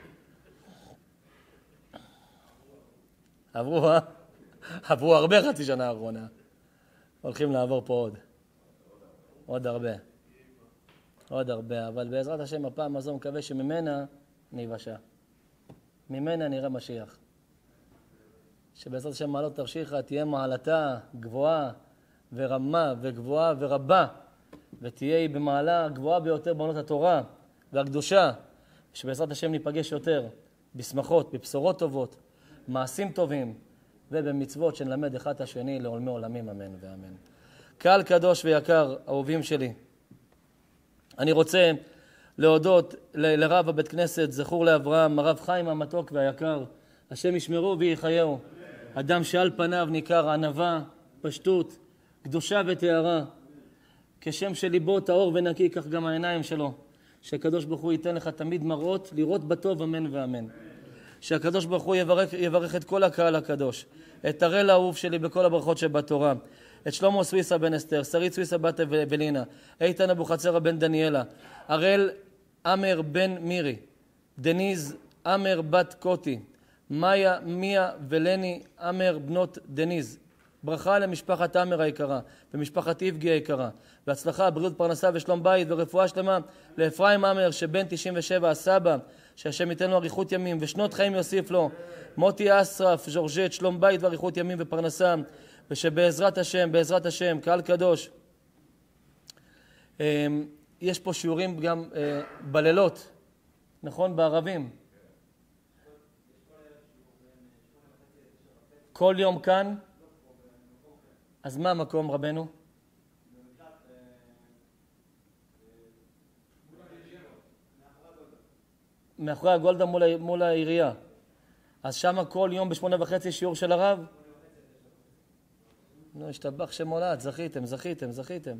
עברו, אה? עברו הרבה חצי שנה האחרונה. הולכים לעבור פה עוד. עוד הרבה. עוד הרבה, אבל בעזרת השם הפעם הזו מקווה שממנה ניוושע. ממנה נראה משיח. שבעזרת השם מעלות תרשיחה תהיה מעלתה גבוהה ורמה וגבוהה ורבה, ותהיה היא במעלה גבוהה ביותר בעונות התורה והקדושה, שבעזרת השם ניפגש יותר בשמחות, בבשורות טובות, מעשים טובים ובמצוות שנלמד אחד את השני לעולמי עולמים, אמן ואמן. קהל קדוש ויקר, אהובים שלי, אני רוצה להודות ל- לרב הבית כנסת זכור לאברהם, הרב חיים המתוק והיקר, השם ישמרו ויחייהו, אדם שעל פניו ניכר ענווה, פשטות, קדושה וטהרה, כשם שליבו טהור ונקי, כך גם העיניים שלו. שהקדוש ברוך הוא ייתן לך תמיד מראות, לראות בטוב, אמן ואמן. שהקדוש ברוך הוא יברך, יברך את כל הקהל הקדוש, את הראל האהוב שלי בכל הברכות שבתורה, את שלמה סוויסה בן אסתר, שרית סוויסה בת אבלינה, איתן אבוחצירא בן דניאלה, הראל אמר בן מירי, דניז אמר בת קוטי, מאיה, מיה ולני אמר בנות דניז. ברכה למשפחת אמר היקרה ומשפחת איבגי היקרה, והצלחה, בריאות, פרנסה ושלום בית ורפואה שלמה לאפרים אמר שבן תשעים ושבע, הסבא, שהשם ייתן לו אריכות ימים ושנות חיים יוסיף לו, מוטי אסרף, ז'ורג'ט, שלום בית ואריכות ימים ופרנסה, ושבעזרת השם, בעזרת השם, קהל קדוש, יש פה שיעורים גם בלילות, נכון? בערבים. כל יום כאן. אז מה המקום, רבנו? מאחורי הגולדה מול, מול העירייה. אז שם כל יום בשמונה וחצי שיעור של הרב? נו, השתבח שמולד, זכיתם, זכיתם, זכיתם.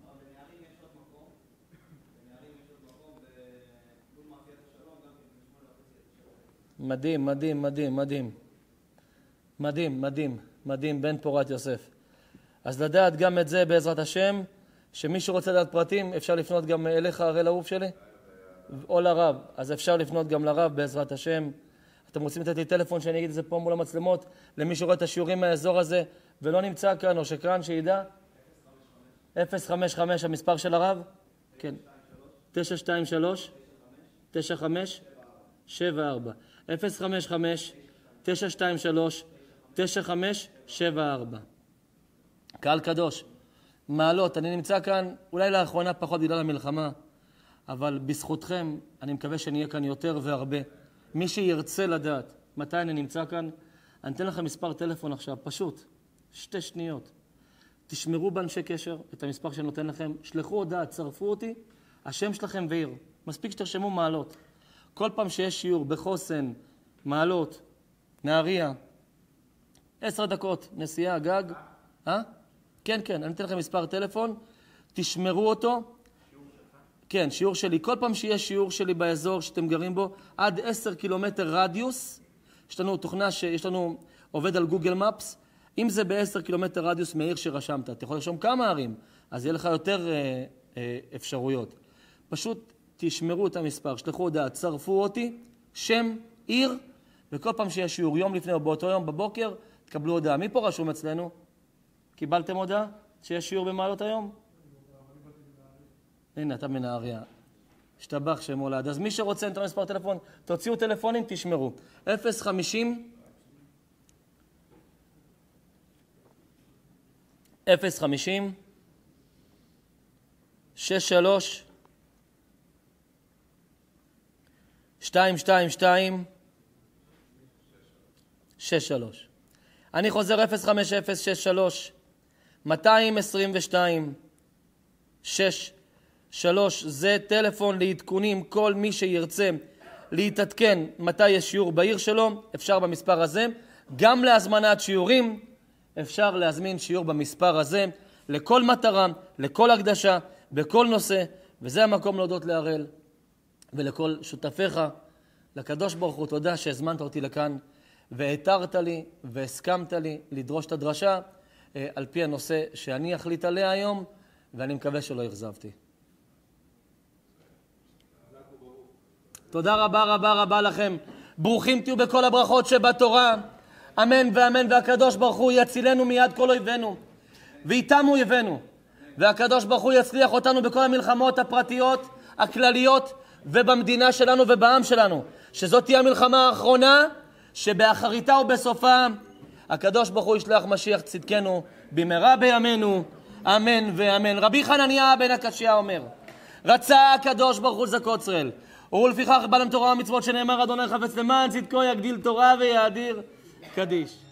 מדהים, מדהים, מדהים, מדהים. מדהים, מדהים, מדהים, בן פורת יוסף. אז לדעת גם את זה בעזרת השם, שמי שרוצה לדעת פרטים, אפשר לפנות גם אליך, הראל האהוב שלי, או לרב. אז אפשר לפנות גם לרב בעזרת השם. אתם רוצים לתת לי טלפון שאני אגיד את זה פה מול המצלמות, למי שרואה את השיעורים מהאזור הזה, ולא נמצא כאן, או שכאן, שידע? אפס חמש חמש, המספר של הרב? כן. תשע שתיים שלוש, תשע חמש, שבע ארבע. אפס חמש חמש, תשע שתיים שלוש, תשע חמש, שבע ארבע. קהל קדוש, מעלות, אני נמצא כאן, אולי לאחרונה פחות בגלל המלחמה, אבל בזכותכם אני מקווה שנהיה כאן יותר והרבה. מי שירצה לדעת מתי אני נמצא כאן, אני אתן לכם מספר טלפון עכשיו, פשוט, שתי שניות. תשמרו באנשי קשר את המספר שאני נותן לכם, שלחו הודעה, צרפו אותי, השם שלכם ועיר. מספיק שתרשמו מעלות. כל פעם שיש שיעור בחוסן, מעלות, נהריה, עשר דקות, נסיעה, גג. אה? כן, כן, אני אתן לכם מספר טלפון, תשמרו אותו. כן, שיעור שלי. כל פעם שיש שיעור שלי באזור שאתם גרים בו, עד עשר קילומטר רדיוס, יש לנו תוכנה שיש לנו, עובד על גוגל מפס, אם זה בעשר קילומטר רדיוס מהעיר שרשמת, אתה יכול לרשום כמה ערים, אז יהיה לך יותר אה, אה, אפשרויות. פשוט תשמרו את המספר, שלחו הודעה, צרפו אותי, שם, עיר, וכל פעם שיש שיעור יום לפני או באותו יום בבוקר, תקבלו הודעה. מי פה רשום אצלנו? קיבלתם הודעה שיש שיעור במעלות היום? הנה, אתה מנהריה. השתבח שם הולד. אז מי שרוצה את המספר טלפון, תוציאו טלפונים, תשמרו. אפס חמישים אפס חמישים שש שלוש שתיים שתיים שתיים שש שלוש. אני חוזר אפס חמש אפס שש שלוש מאתיים עשרים ושתיים שש שלוש. זה טלפון לעדכונים. כל מי שירצה להתעדכן מתי יש שיעור בעיר שלו, אפשר במספר הזה. גם להזמנת שיעורים, אפשר להזמין שיעור במספר הזה, לכל מטרה, לכל הקדשה, בכל נושא. וזה המקום להודות להראל ולכל שותפיך. לקדוש ברוך הוא תודה שהזמנת אותי לכאן, והתרת לי והסכמת לי לדרוש את הדרשה אה, על פי הנושא שאני אחליט עליה היום, ואני מקווה שלא יחזבתי. תודה רבה רבה רבה לכם. ברוכים תהיו בכל הברכות שבתורה. אמן ואמן. והקדוש ברוך הוא יצילנו מיד כל אויבינו, ואיתם הוא אויבינו. והקדוש ברוך הוא יצליח אותנו בכל המלחמות הפרטיות, הכלליות, ובמדינה שלנו ובעם שלנו. שזאת תהיה המלחמה האחרונה, שבאחריתה ובסופה הקדוש ברוך הוא ישלח משיח צדקנו במהרה בימינו. אמן ואמן. רבי חנניה בן הקשיא אומר, רצה הקדוש ברוך הוא לזכות ישראל, ולפיכך בא להם תורה ומצוות, שנאמר אדוני חפץ למען צדקו יגדיל תורה ויאדיר קדיש.